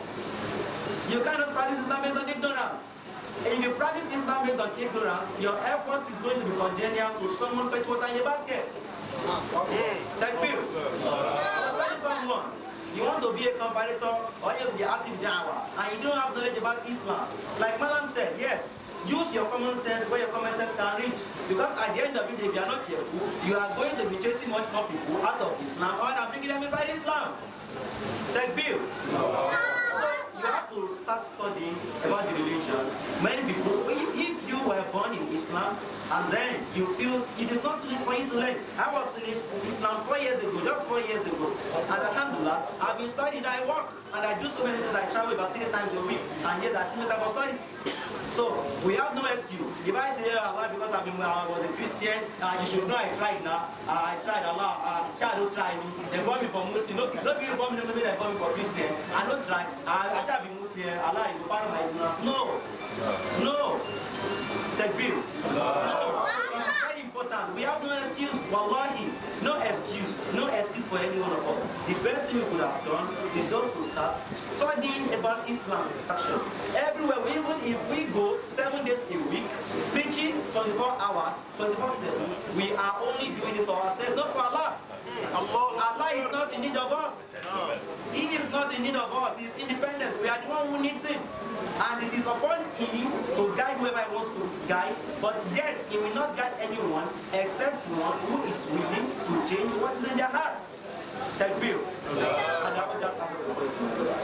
You cannot practice Islam based on ignorance. If you practice Islam based on ignorance, your effort is going to be congenial to someone fetch water in a basket. Like Bill. Study someone. You want to be a comparator or you have to be active in da'wah, and you don't have knowledge about Islam. Like Malam said, yes, use your common sense where your common sense can reach. Because at the end of it, if you are not careful, you are going to be chasing much more people out of Islam or bringing them inside Islam. Like Bill. So you have to start studying about the religion. Many people, if you were born in Islam and then you feel it is not too late for you to learn. I was in Islam 4 years ago, just 4 years ago. And alhamdulillah, I've been studying, I work, and I do so many things. I travel about 3 times a week, and yet I still make time for studies. So we have no excuse. If I say Allah because I was a Christian, you should know I tried now. I tried Allah. Child don't try me. They call me for Muslim. No people call me they call me for Christian. I don't try. I try to be Muslim. Allah is part of my ignorance. No. Takbir. No. Very important. We have no excuse. Wallahi, no excuse. No excuse for any one of us. The best thing we could have done is just to start studying about Islam. Everywhere, even if we go 7 days a week, preaching 24 hours, 24/7, we are only doing it for ourselves, not for Allah. Allah is not in need of us. He is not in need of us. He is independent. We are the one who needs him. And it is upon him to guide whoever he wants to guide, but yet he will not guide anyone except one who is willing to change what is in their heart. Takbir. And that answers the question.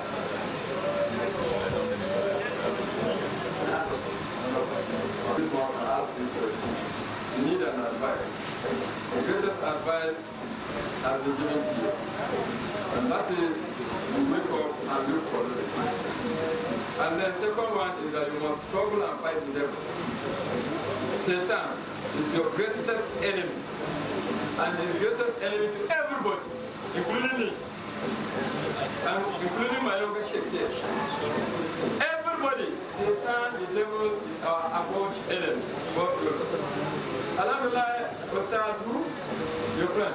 This must ask this question. You need an advice. The greatest advice has been given to you. And that is, you wake up and look for it. And then second one is that you must struggle and fight the devil. Satan is your greatest enemy. And his greatest enemy to everybody, including me. And including my younger sheikh here. Everybody, Satan, the devil is our arch enemy. God bless us. Alhamdulillah, Ustaz who? Your friend?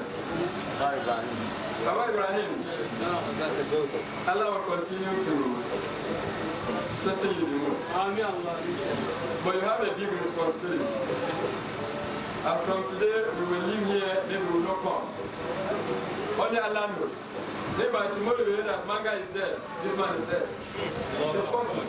Baba Ibrahim. Allah will continue to strengthen you the more. But you have a big responsibility. As from today, we will live here, then we will not come. Only Allah knows. Maybe by tomorrow we hear that Manga is dead, this man is dead. It's possible.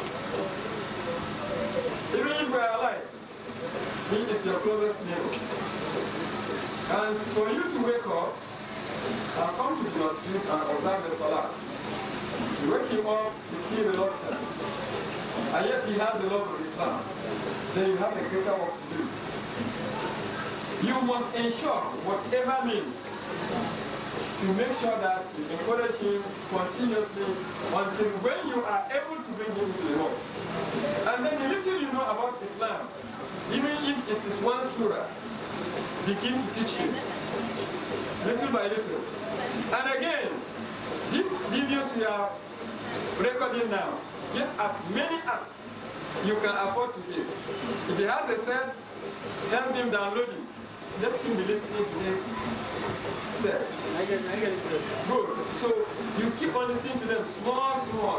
Even if we are alive, he is your closest neighbor. And for you to wake up and come to the mosque and observe the Salah, you wake him up, he's still reluctant. And yet he has the love of Islam. Then you have a greater work to do. You must ensure whatever means to make sure that you encourage him continuously until when you are able to bring him to the mosque. And then the little you know about Islam, even if it is one surah, begin to teach him, little by little. And again, these videos we are recording now, get as many as you can afford to give. If he has a set, help him download it. Let him be listening to this set. Good. So you keep on listening to them small.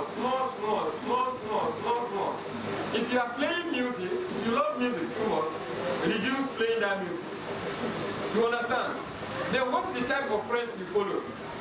If you are playing music, if you love music too much, reduce playing that music. You understand? Then watch the type of friends you follow.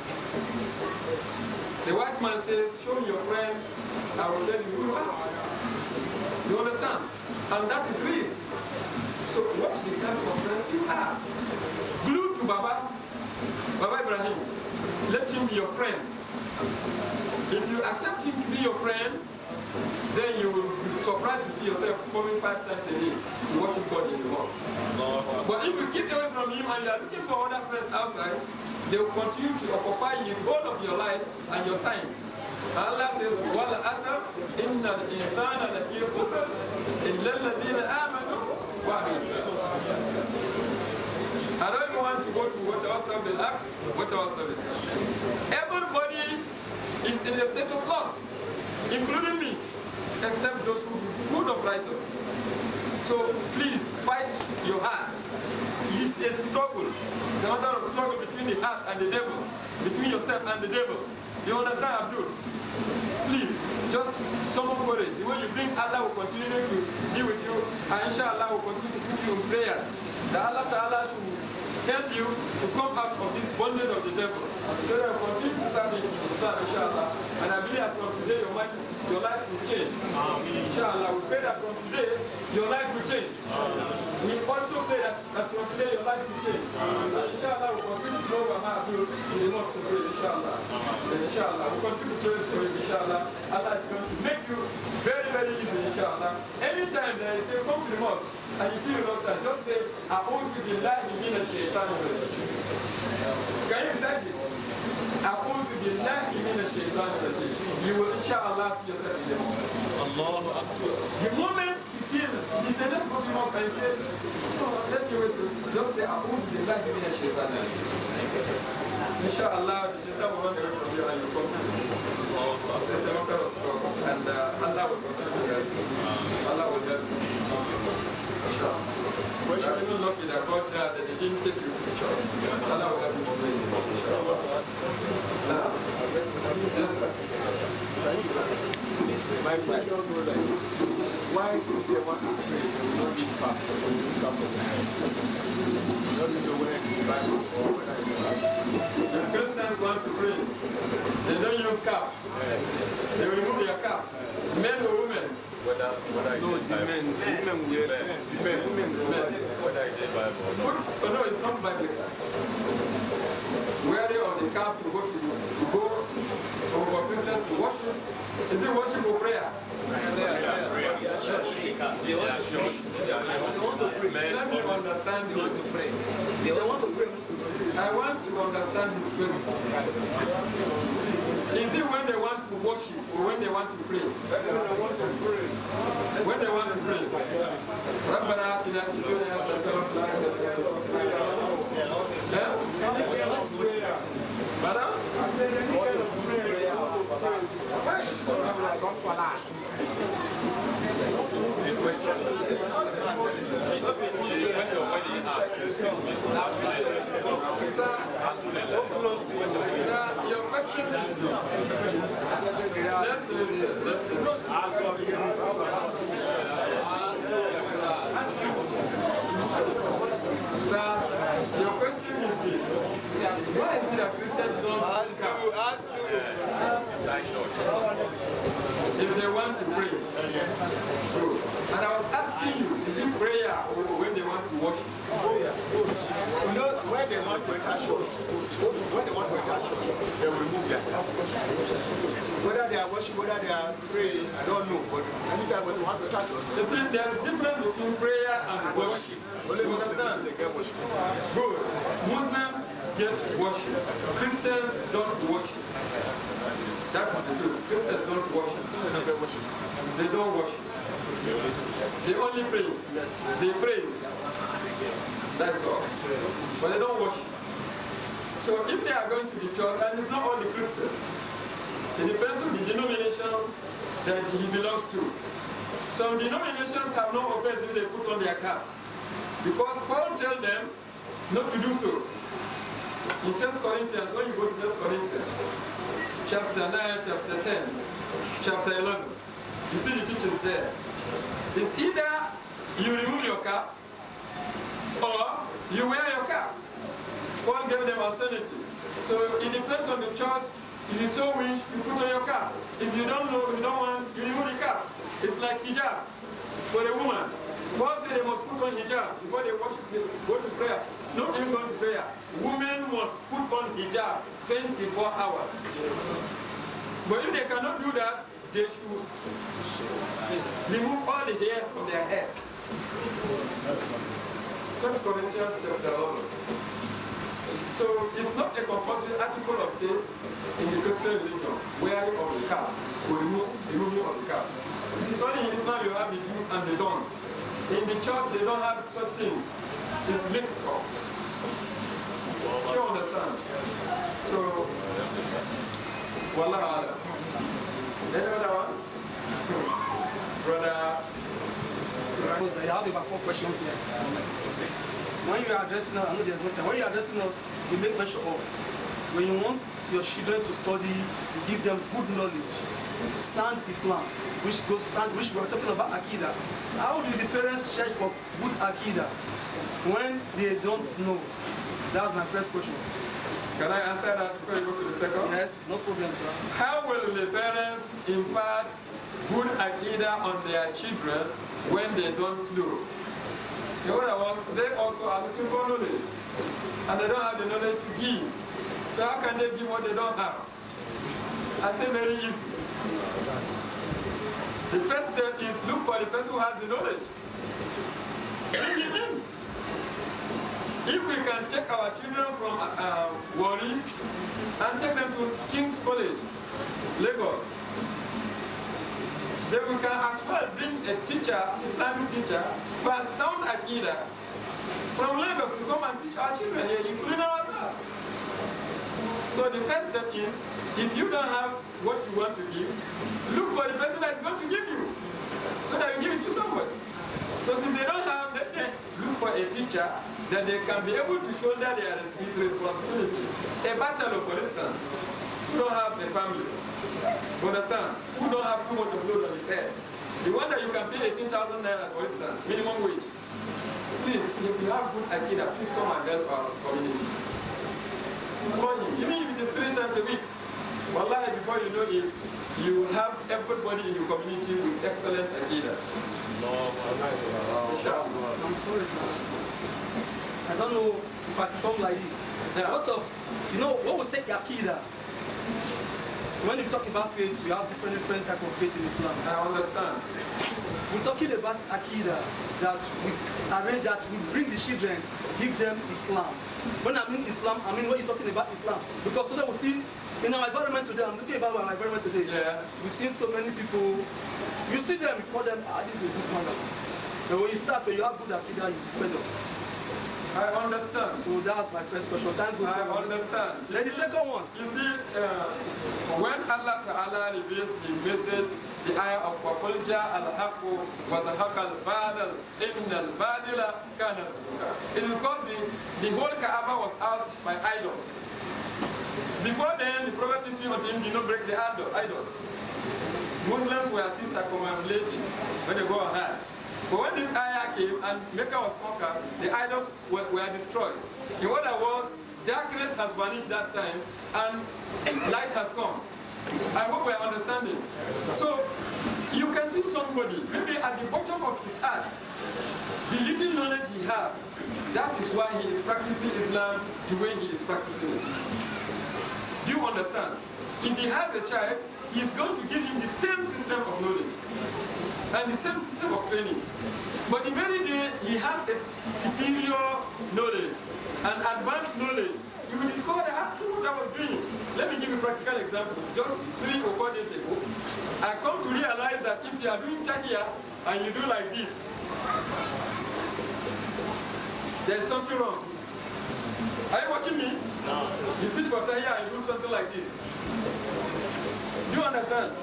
The white man says, show me your friend, I will tell you who you are. You understand? And that is real. So watch the type of friends you have. Glued to Baba Ibrahim. Let him be your friend. If you accept him to be your friend, then you will be surprised to see yourself coming 5 times a day to worship God in the mosque. But if you keep away from him and you are looking for other friends outside, they will continue to occupy you all of your life and your time. Allah says, "Wal asr, inna al-insana lafi khusr, illa alladhina amanu wa amilus salihah." I don't even want to go to what our service is. Everybody is in a state of loss, including me, except those who do good of righteousness. So please fight your heart. It's a struggle. It's a matter of struggle between the heart and the devil, between yourself and the devil. You understand, Abdul? Please, just summon courage. The way you bring Allah will continue to be with you, and inshallah will continue to put you in prayers. That Allah Ta'ala should help you to come out of this bondage of the devil. So that you continue to serve in Islam, inshallah. And I believe that from today your life will change. Inshallah, we pray that from today your life will change. We also pray that from today your life will change. And inshallah, we continue to grow and have you in the mosque to pray, inshallah. Inshallah, we continue to pray for you, inshallah. Allah is going to make you very, very easy, inshallah. Anytime that you say, come to the mosque, and you feel reluctant, just say, A'udhu billahi minash shaitanir rajim. Can you recite it? A'udhu billahi minash shaitanir rajim. You will inshallah see yourself in the mosque. The moment say, let's go to mosque, and he said, no, let me wait. Just say, A'udhu billahi minash shaitanir rajim. Inshallah, the shaitan will run away from you and you come to me. It's a matter of struggle. And Allah will continue to help you. Allah will help you. Inshallah. But you're even lucky that God that they didn't take you to the church. Allah will help you to place you. Inshallah. Yes, sir. My question goes like this. Why is there one not this car? Don't know where it's the Bible or whether it's the Bible. The Christians want to pray. They don't use cap. They remove their cap. Men or women? Whether no, the men will say, women, whether it's the Bible or not. Oh, no, it's not biblical. Wearing of the cap to go or for Christians to worship. Is it worship or prayer? Let me understand you. They want to pray. I want to understand this question. Is it when they want to worship or when they want to pray? When they want to pray. ربنا آتنا في الدنيا حسنة وفي your question is, let's listen. Sir, your question is this. Why is it that Christians don't if they want to pray? And I was asking you, is it prayer or when they want to worship? You know, when they want to enter church, they will remove their cap. Whether they are worshiping, whether they are praying, I don't know. But anytime when they want to enter church, you see, there's difference between prayer and worship. only You Muslims understand? they get worship. Good. Muslims get worship. Christians don't worship. That's the truth. Christians don't worship. They don't worship. They only pray. They praise. That's all. But they don't worship. So if they are going to the church, and it's not only Christians, it depends on the denomination that he belongs to. Some denominations have no offense if they put on their cap. Because Paul tells them not to do so. In 1 Corinthians, when you go to 1 Corinthians, chapter 9, chapter 10, chapter 11, you see the teachings there. It's either you remove your cap or you wear your cap. Paul gave them alternative. So it depends on the church. If you so wish, you put on your cap. If you don't know, you don't want, you remove the cap. It's like hijab for a woman. Paul said they must put on hijab before they worship, they go to prayer. Not even go to prayer. Women must put on hijab 24 hours. But if they cannot do that, they should remove all the hair from their head. 1 Corinthians chapter 11. So it's not a compulsory article of faith in the Christian religion, wearing of the cap or removing of the cap. It's only in Islam you have the do's and the don'ts. In the church they don't have such things. It's mixed up. You understand? So, Wallah. Any other one? Brother. I have about 4 questions here. When you are addressing us, I know there's no time. When you are addressing us, you make mention of when you want your children to study, you give them good knowledge, sound Islam, which we are talking about Akida. How do the parents search for good Akida when they don't know? That's my first question. Can I answer that before you go to the second? Yes, no problem, sir. How will the parents impart good Akida on their children when they don't know? The other ones, they also are looking for knowledge. And they don't have the knowledge to give. So how can they give what they don't have? I say very easy. The first step is look for the person who has the knowledge. Bring him in. If we can take our children from Wari and take them to King's College, Lagos, then we can as well bring a teacher, Islamic teacher, who has sound Aqidah from Lagos to come and teach our children here, including ourselves. So the first step is, if you don't have what you want to give, look for the person that is going to give you, so that you give it to somebody. So since they don't have, let them look for a teacher that they can be able to shoulder his responsibility. A bachelor, for instance, who don't have a family, you understand? Who don't have too much of load on his head. The one that you can pay 18,000 naira, for instance, minimum wage. Please, if you have good Aqidah, please come and help our community. Even if it is 3 times a week, wallahi, before you know it, you will have everybody in your community with excellent Aqidah. I'm sorry, sir. I don't know if I can come like this. Yeah. What we say Aqidah? When you talk about faith, we have different type of faith in Islam. I understand. We're talking about Aqidah, that we arrange, that we bring the children, give them Islam. When I mean Islam, I mean when you're talking about Islam. Because today we see, in our environment today, I'm looking about my environment today, we see so many people, you see them, you call them, this is a good man. But when you start, when you have good Aqidah, you defend them. I understand. So that's my first question. Thank you. I understand. Then the second one. You see, when Allah Ta'ala reveals the message, the ayah of وَقُلْ جَاءَ الْحَقُّ وَزَهَقَ الْبَاطِلُ إِنَّ الْبَاطِلَ كَانَ زَهُوقًا. It is because the whole Kaaba was asked by idols. Before then, the Prophet is saying to him, do not break the idols. Muslims were still circumambulating when they go ahead. But when this ayah came and Mecca was conquered, the idols were destroyed. In other words, darkness has vanished that time and light has come. I hope we are understanding. So you can see somebody, maybe at the bottom of his heart, the little knowledge he has, that is why he is practicing Islam the way he is practicing it. Do you understand? If he has a child, he is going to give him the same system of knowledge and the same system of training. But the very day he has a superior knowledge and advanced knowledge, you will discover that that's what I was doing. Let me give you a practical example. Just 3 or 4 days ago, I come to realize that if you are doing tahiyya and you do like this, there is something wrong. Are you watching me? No. You sit for tahiyya and do something like this. Do you understand?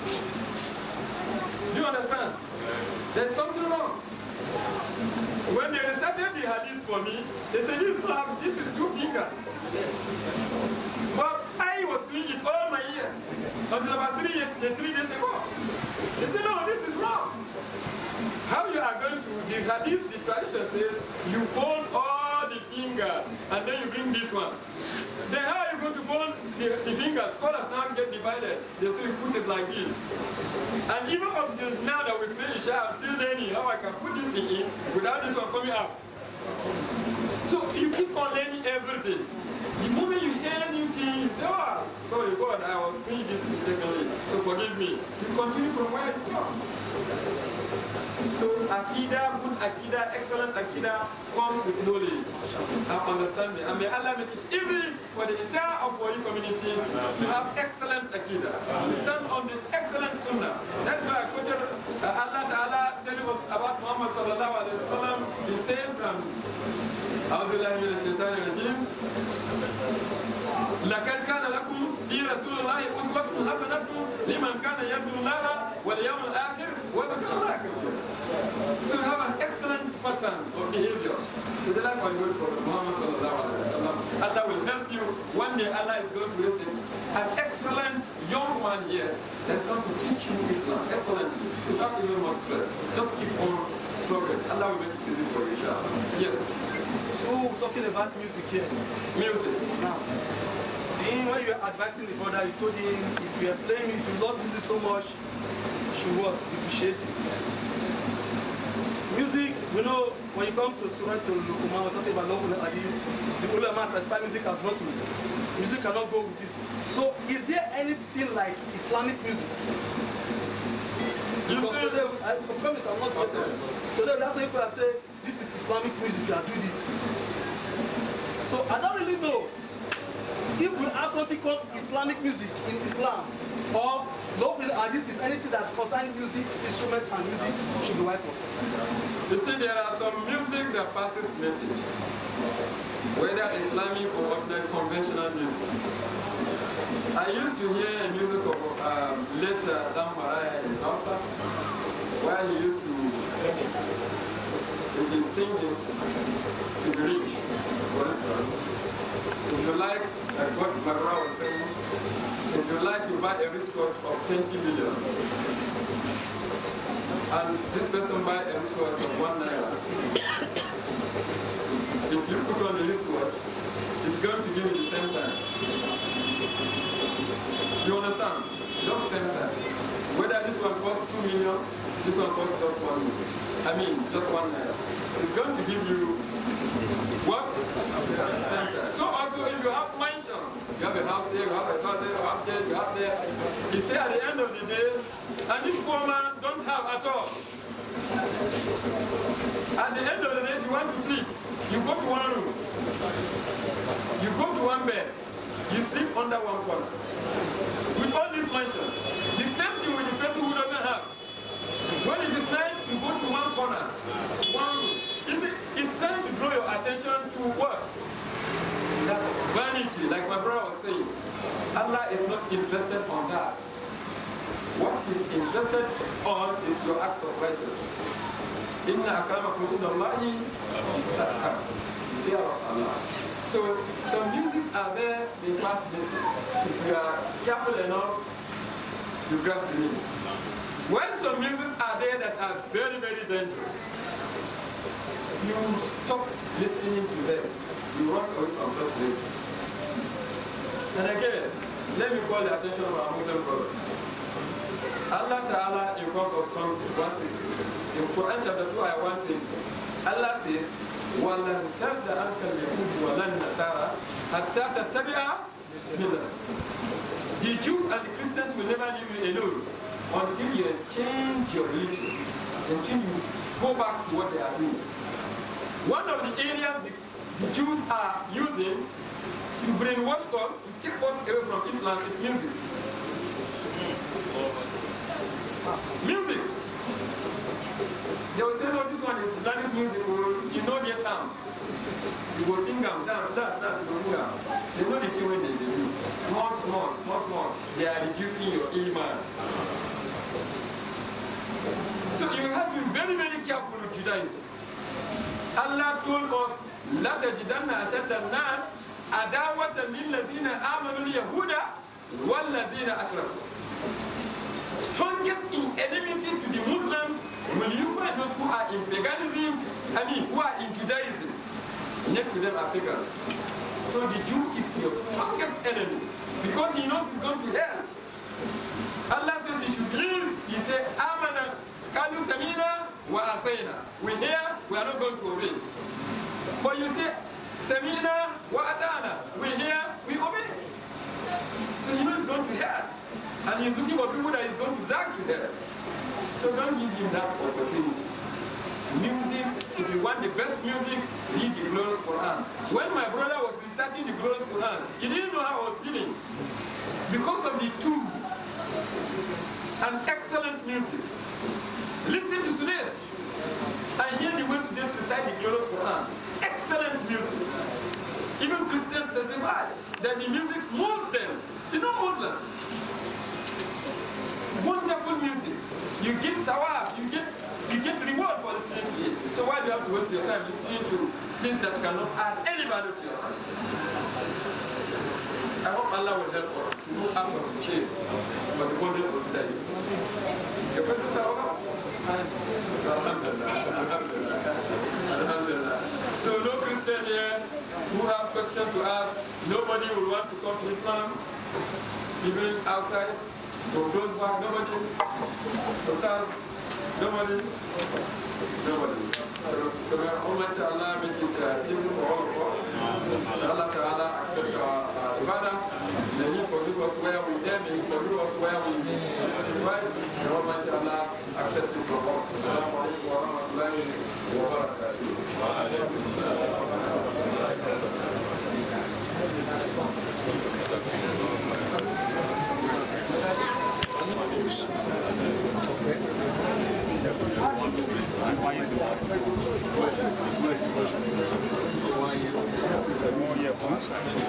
Do you understand? There's something wrong. When they recited the hadith for me, they said, this is 2 fingers. But I was doing it all my years. Until about 3 days ago. They said, no, this is wrong. How you are going to, the hadith, the tradition says, you fold all the fingers and then you bring this one. Then how are you going to fold the fingers? Scholars now get divided. They say you put it like this. And even up till now that we play Isha, I'm still learning how I can put this thing in without this one coming out. So you keep on learning everything. The moment you hear a new thing, you say, oh, sorry God, I was doing this mistakenly, so forgive me. You continue from where you stop. So Aqidah, good Aqidah, excellent Aqidah comes with knowledge and understanding. And may Allah make it easy for the entire Afwari community to have excellent Aqidah. We stand on the excellent Sunnah. That is why I quoted Allah Ta'ala telling us about Muhammad Sallallahu Alaihi Wasallam. He says, أعوذ بالله من الشيطان الرجيم لقد كان لكم في رسول الله أسوة حسنة لمن كان يرجو الله واليوم الآخر وذكر الله كثيرا. So you have an excellent pattern of behavior with the life of your Prophet Muhammad Sallallahu Alaihi Wasallam. Allah will help you. One day Allah is going to raise an excellent young man here that's going to teach you Islam excellently without even much stress. Just keep on struggling. Allah will make it easy for you, inshallah. Yes. So we're talking about music here. Music. Now, when you were advising the brother, you told him if you are playing, if you love music so much, you should what? Appreciate it. Music, you know, when you come to Surah Al-Luqman, we're talking about love and hadith, the ulama classify music as nothing. Music cannot go with this. So is there anything like Islamic music? Because today, I promise I'm not talking. Today, that's why people say, this is Islamic music, you can do this. So I don't really know. if we have something called Islamic music in Islam, or local hadith is anything that concerns music, instrument and music should be wiped off. You see, there are some music that passes message, whether Islamic or ordinary conventional music. I used to hear music of late Dan Maraya in Hausa, where he used to, if he's singing to the rich, for instance, if you like, like what my brother was saying, if you like, you buy a wristwatch of 20 million, and this person buy a wristwatch of 1 naira. If you put on the wristwatch, it's going to give you the same time. You understand? Just same time. Whether this one costs 2 million, this one costs just 1 million. I mean, just 1 naira. It's going to give you what? Same time. So also, if you have mansion, you have a house here, you have a house there, you have there, you have there. You say at the end of the day, and this poor man don't have at all. At the end of the day, if you want to sleep, you go to one room, you go to one bed, you sleep under one corner. With all these mansions, the same thing with the person who doesn't have. When it is night, you go to one corner, one room. You see, it's trying to draw your attention to what? That vanity, like my brother was saying. Allah is not interested on that. What he's interested on is your act of righteousness. Inna akramakum indallahi atqakum. Fear of Allah. So some musics are there, they pass message. If you are careful enough, you grasp the meaning. When some musics are there that are very, very dangerous, you stop listening to them. You run away from such music. And again, let me call the attention of our Muslim brothers. Allah Ta'ala informs of something, once again. In Quran chapter 2, ayah 120, Allah says, وَلَنْ تَرْدَ عَنْكَ الْيَهُودُ وَلَنْ نَصَارَى حَتَّى تَتَّبِعَ مِلَّتَهُمْ. The Jews and the Christians will never leave you alone until you change your religion, until you go back to what they are doing. One of the areas the Jews are using to brainwash us, to take us away from Islam is music. Music. They will say, no, this one is Islamic music, you know their term. You go sing them, dance, you go sing them. They know the thing when they do. Small. They are reducing your iman. So you have to be very, very careful with Judaism. Allah told us, لا تجدن أشد الناس عداوة للذين آمنوا اليهود والذين أشركوا. Strongest in enmity to the Muslims will you find those who are in paganism, who are in Judaism. Next to them are pagans. So the Jew is your strongest enemy because he knows he's going to hell. Allah says he should believe. He said, Amana, Kalu Samina, wa Asayna. We hear, we are not going to obey. But you say, Samina, wa Adana. We hear, we obey. So he knows he's going to hell. And he's looking for people that he's going to drag to hell. So don't give him that opportunity. Music, if you want the best music, read the glorious Quran. When my brother was reciting the glorious Quran, he didn't know how I was feeling. Because of the two and excellent music. Listen to Sudes. I hear the way Sudes recite the glorious Quran. Excellent music. Even Christians testify that the music moves them. They're not Muslims. Wonderful music. You get sawab, you get reward for listening to it. So why do you have to waste your time listening to things that cannot add any value to your life? I hope Allah will help us to move out of the chain for the body of today. Your questions are over? Alhamdulillah. So no Christian here who have questions to ask. Nobody will want to come to Islam, even outside. Or close back, nobody. The stars, nobody. So may Almighty Allah make it easy for all of us. Allah Ta'ala accept our ibadah. May He forgive us where we err, may He forgive us where we is right. May Almighty Allah accept it from us. Assalamu alaikum wa rahmatullahi wa barakatuh. Why is it? 1 year past.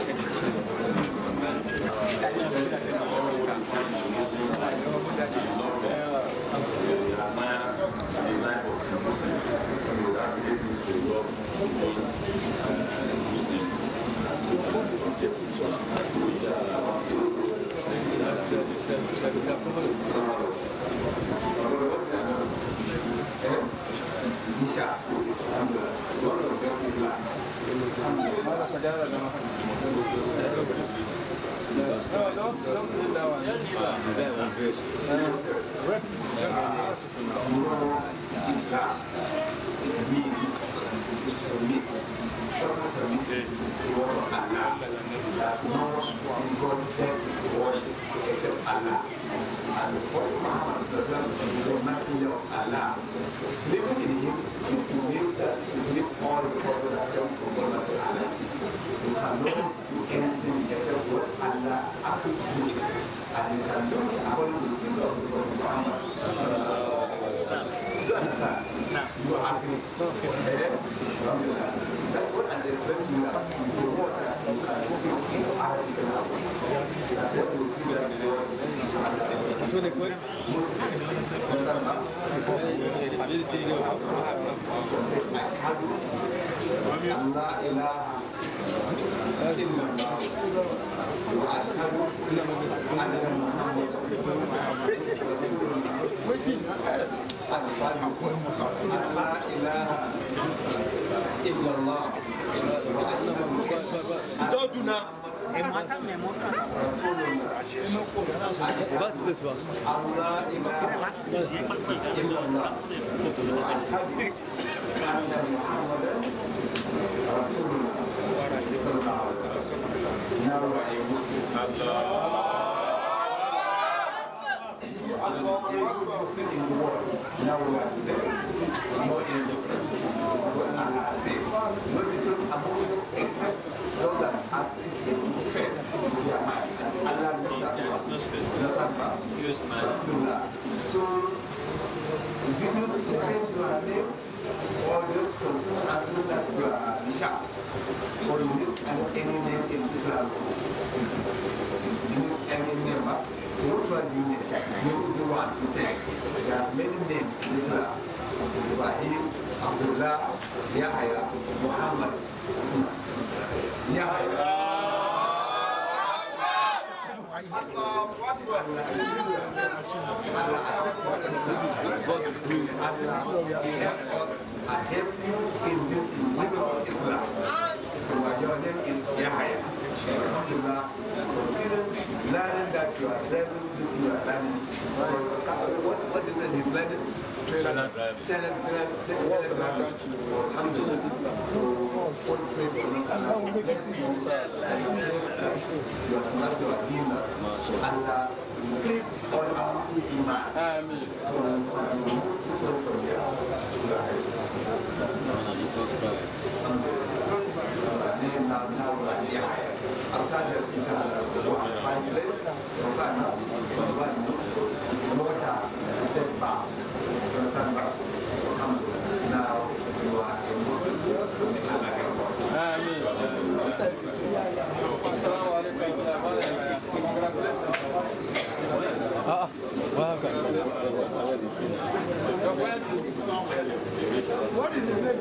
What is his name?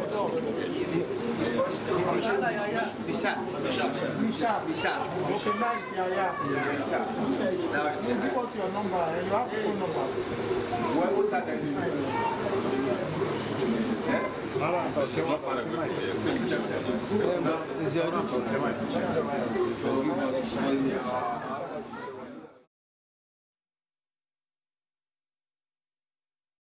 Bisha. Okay, nice, yeah. Give us your number and you have a phone number. What was that? Is your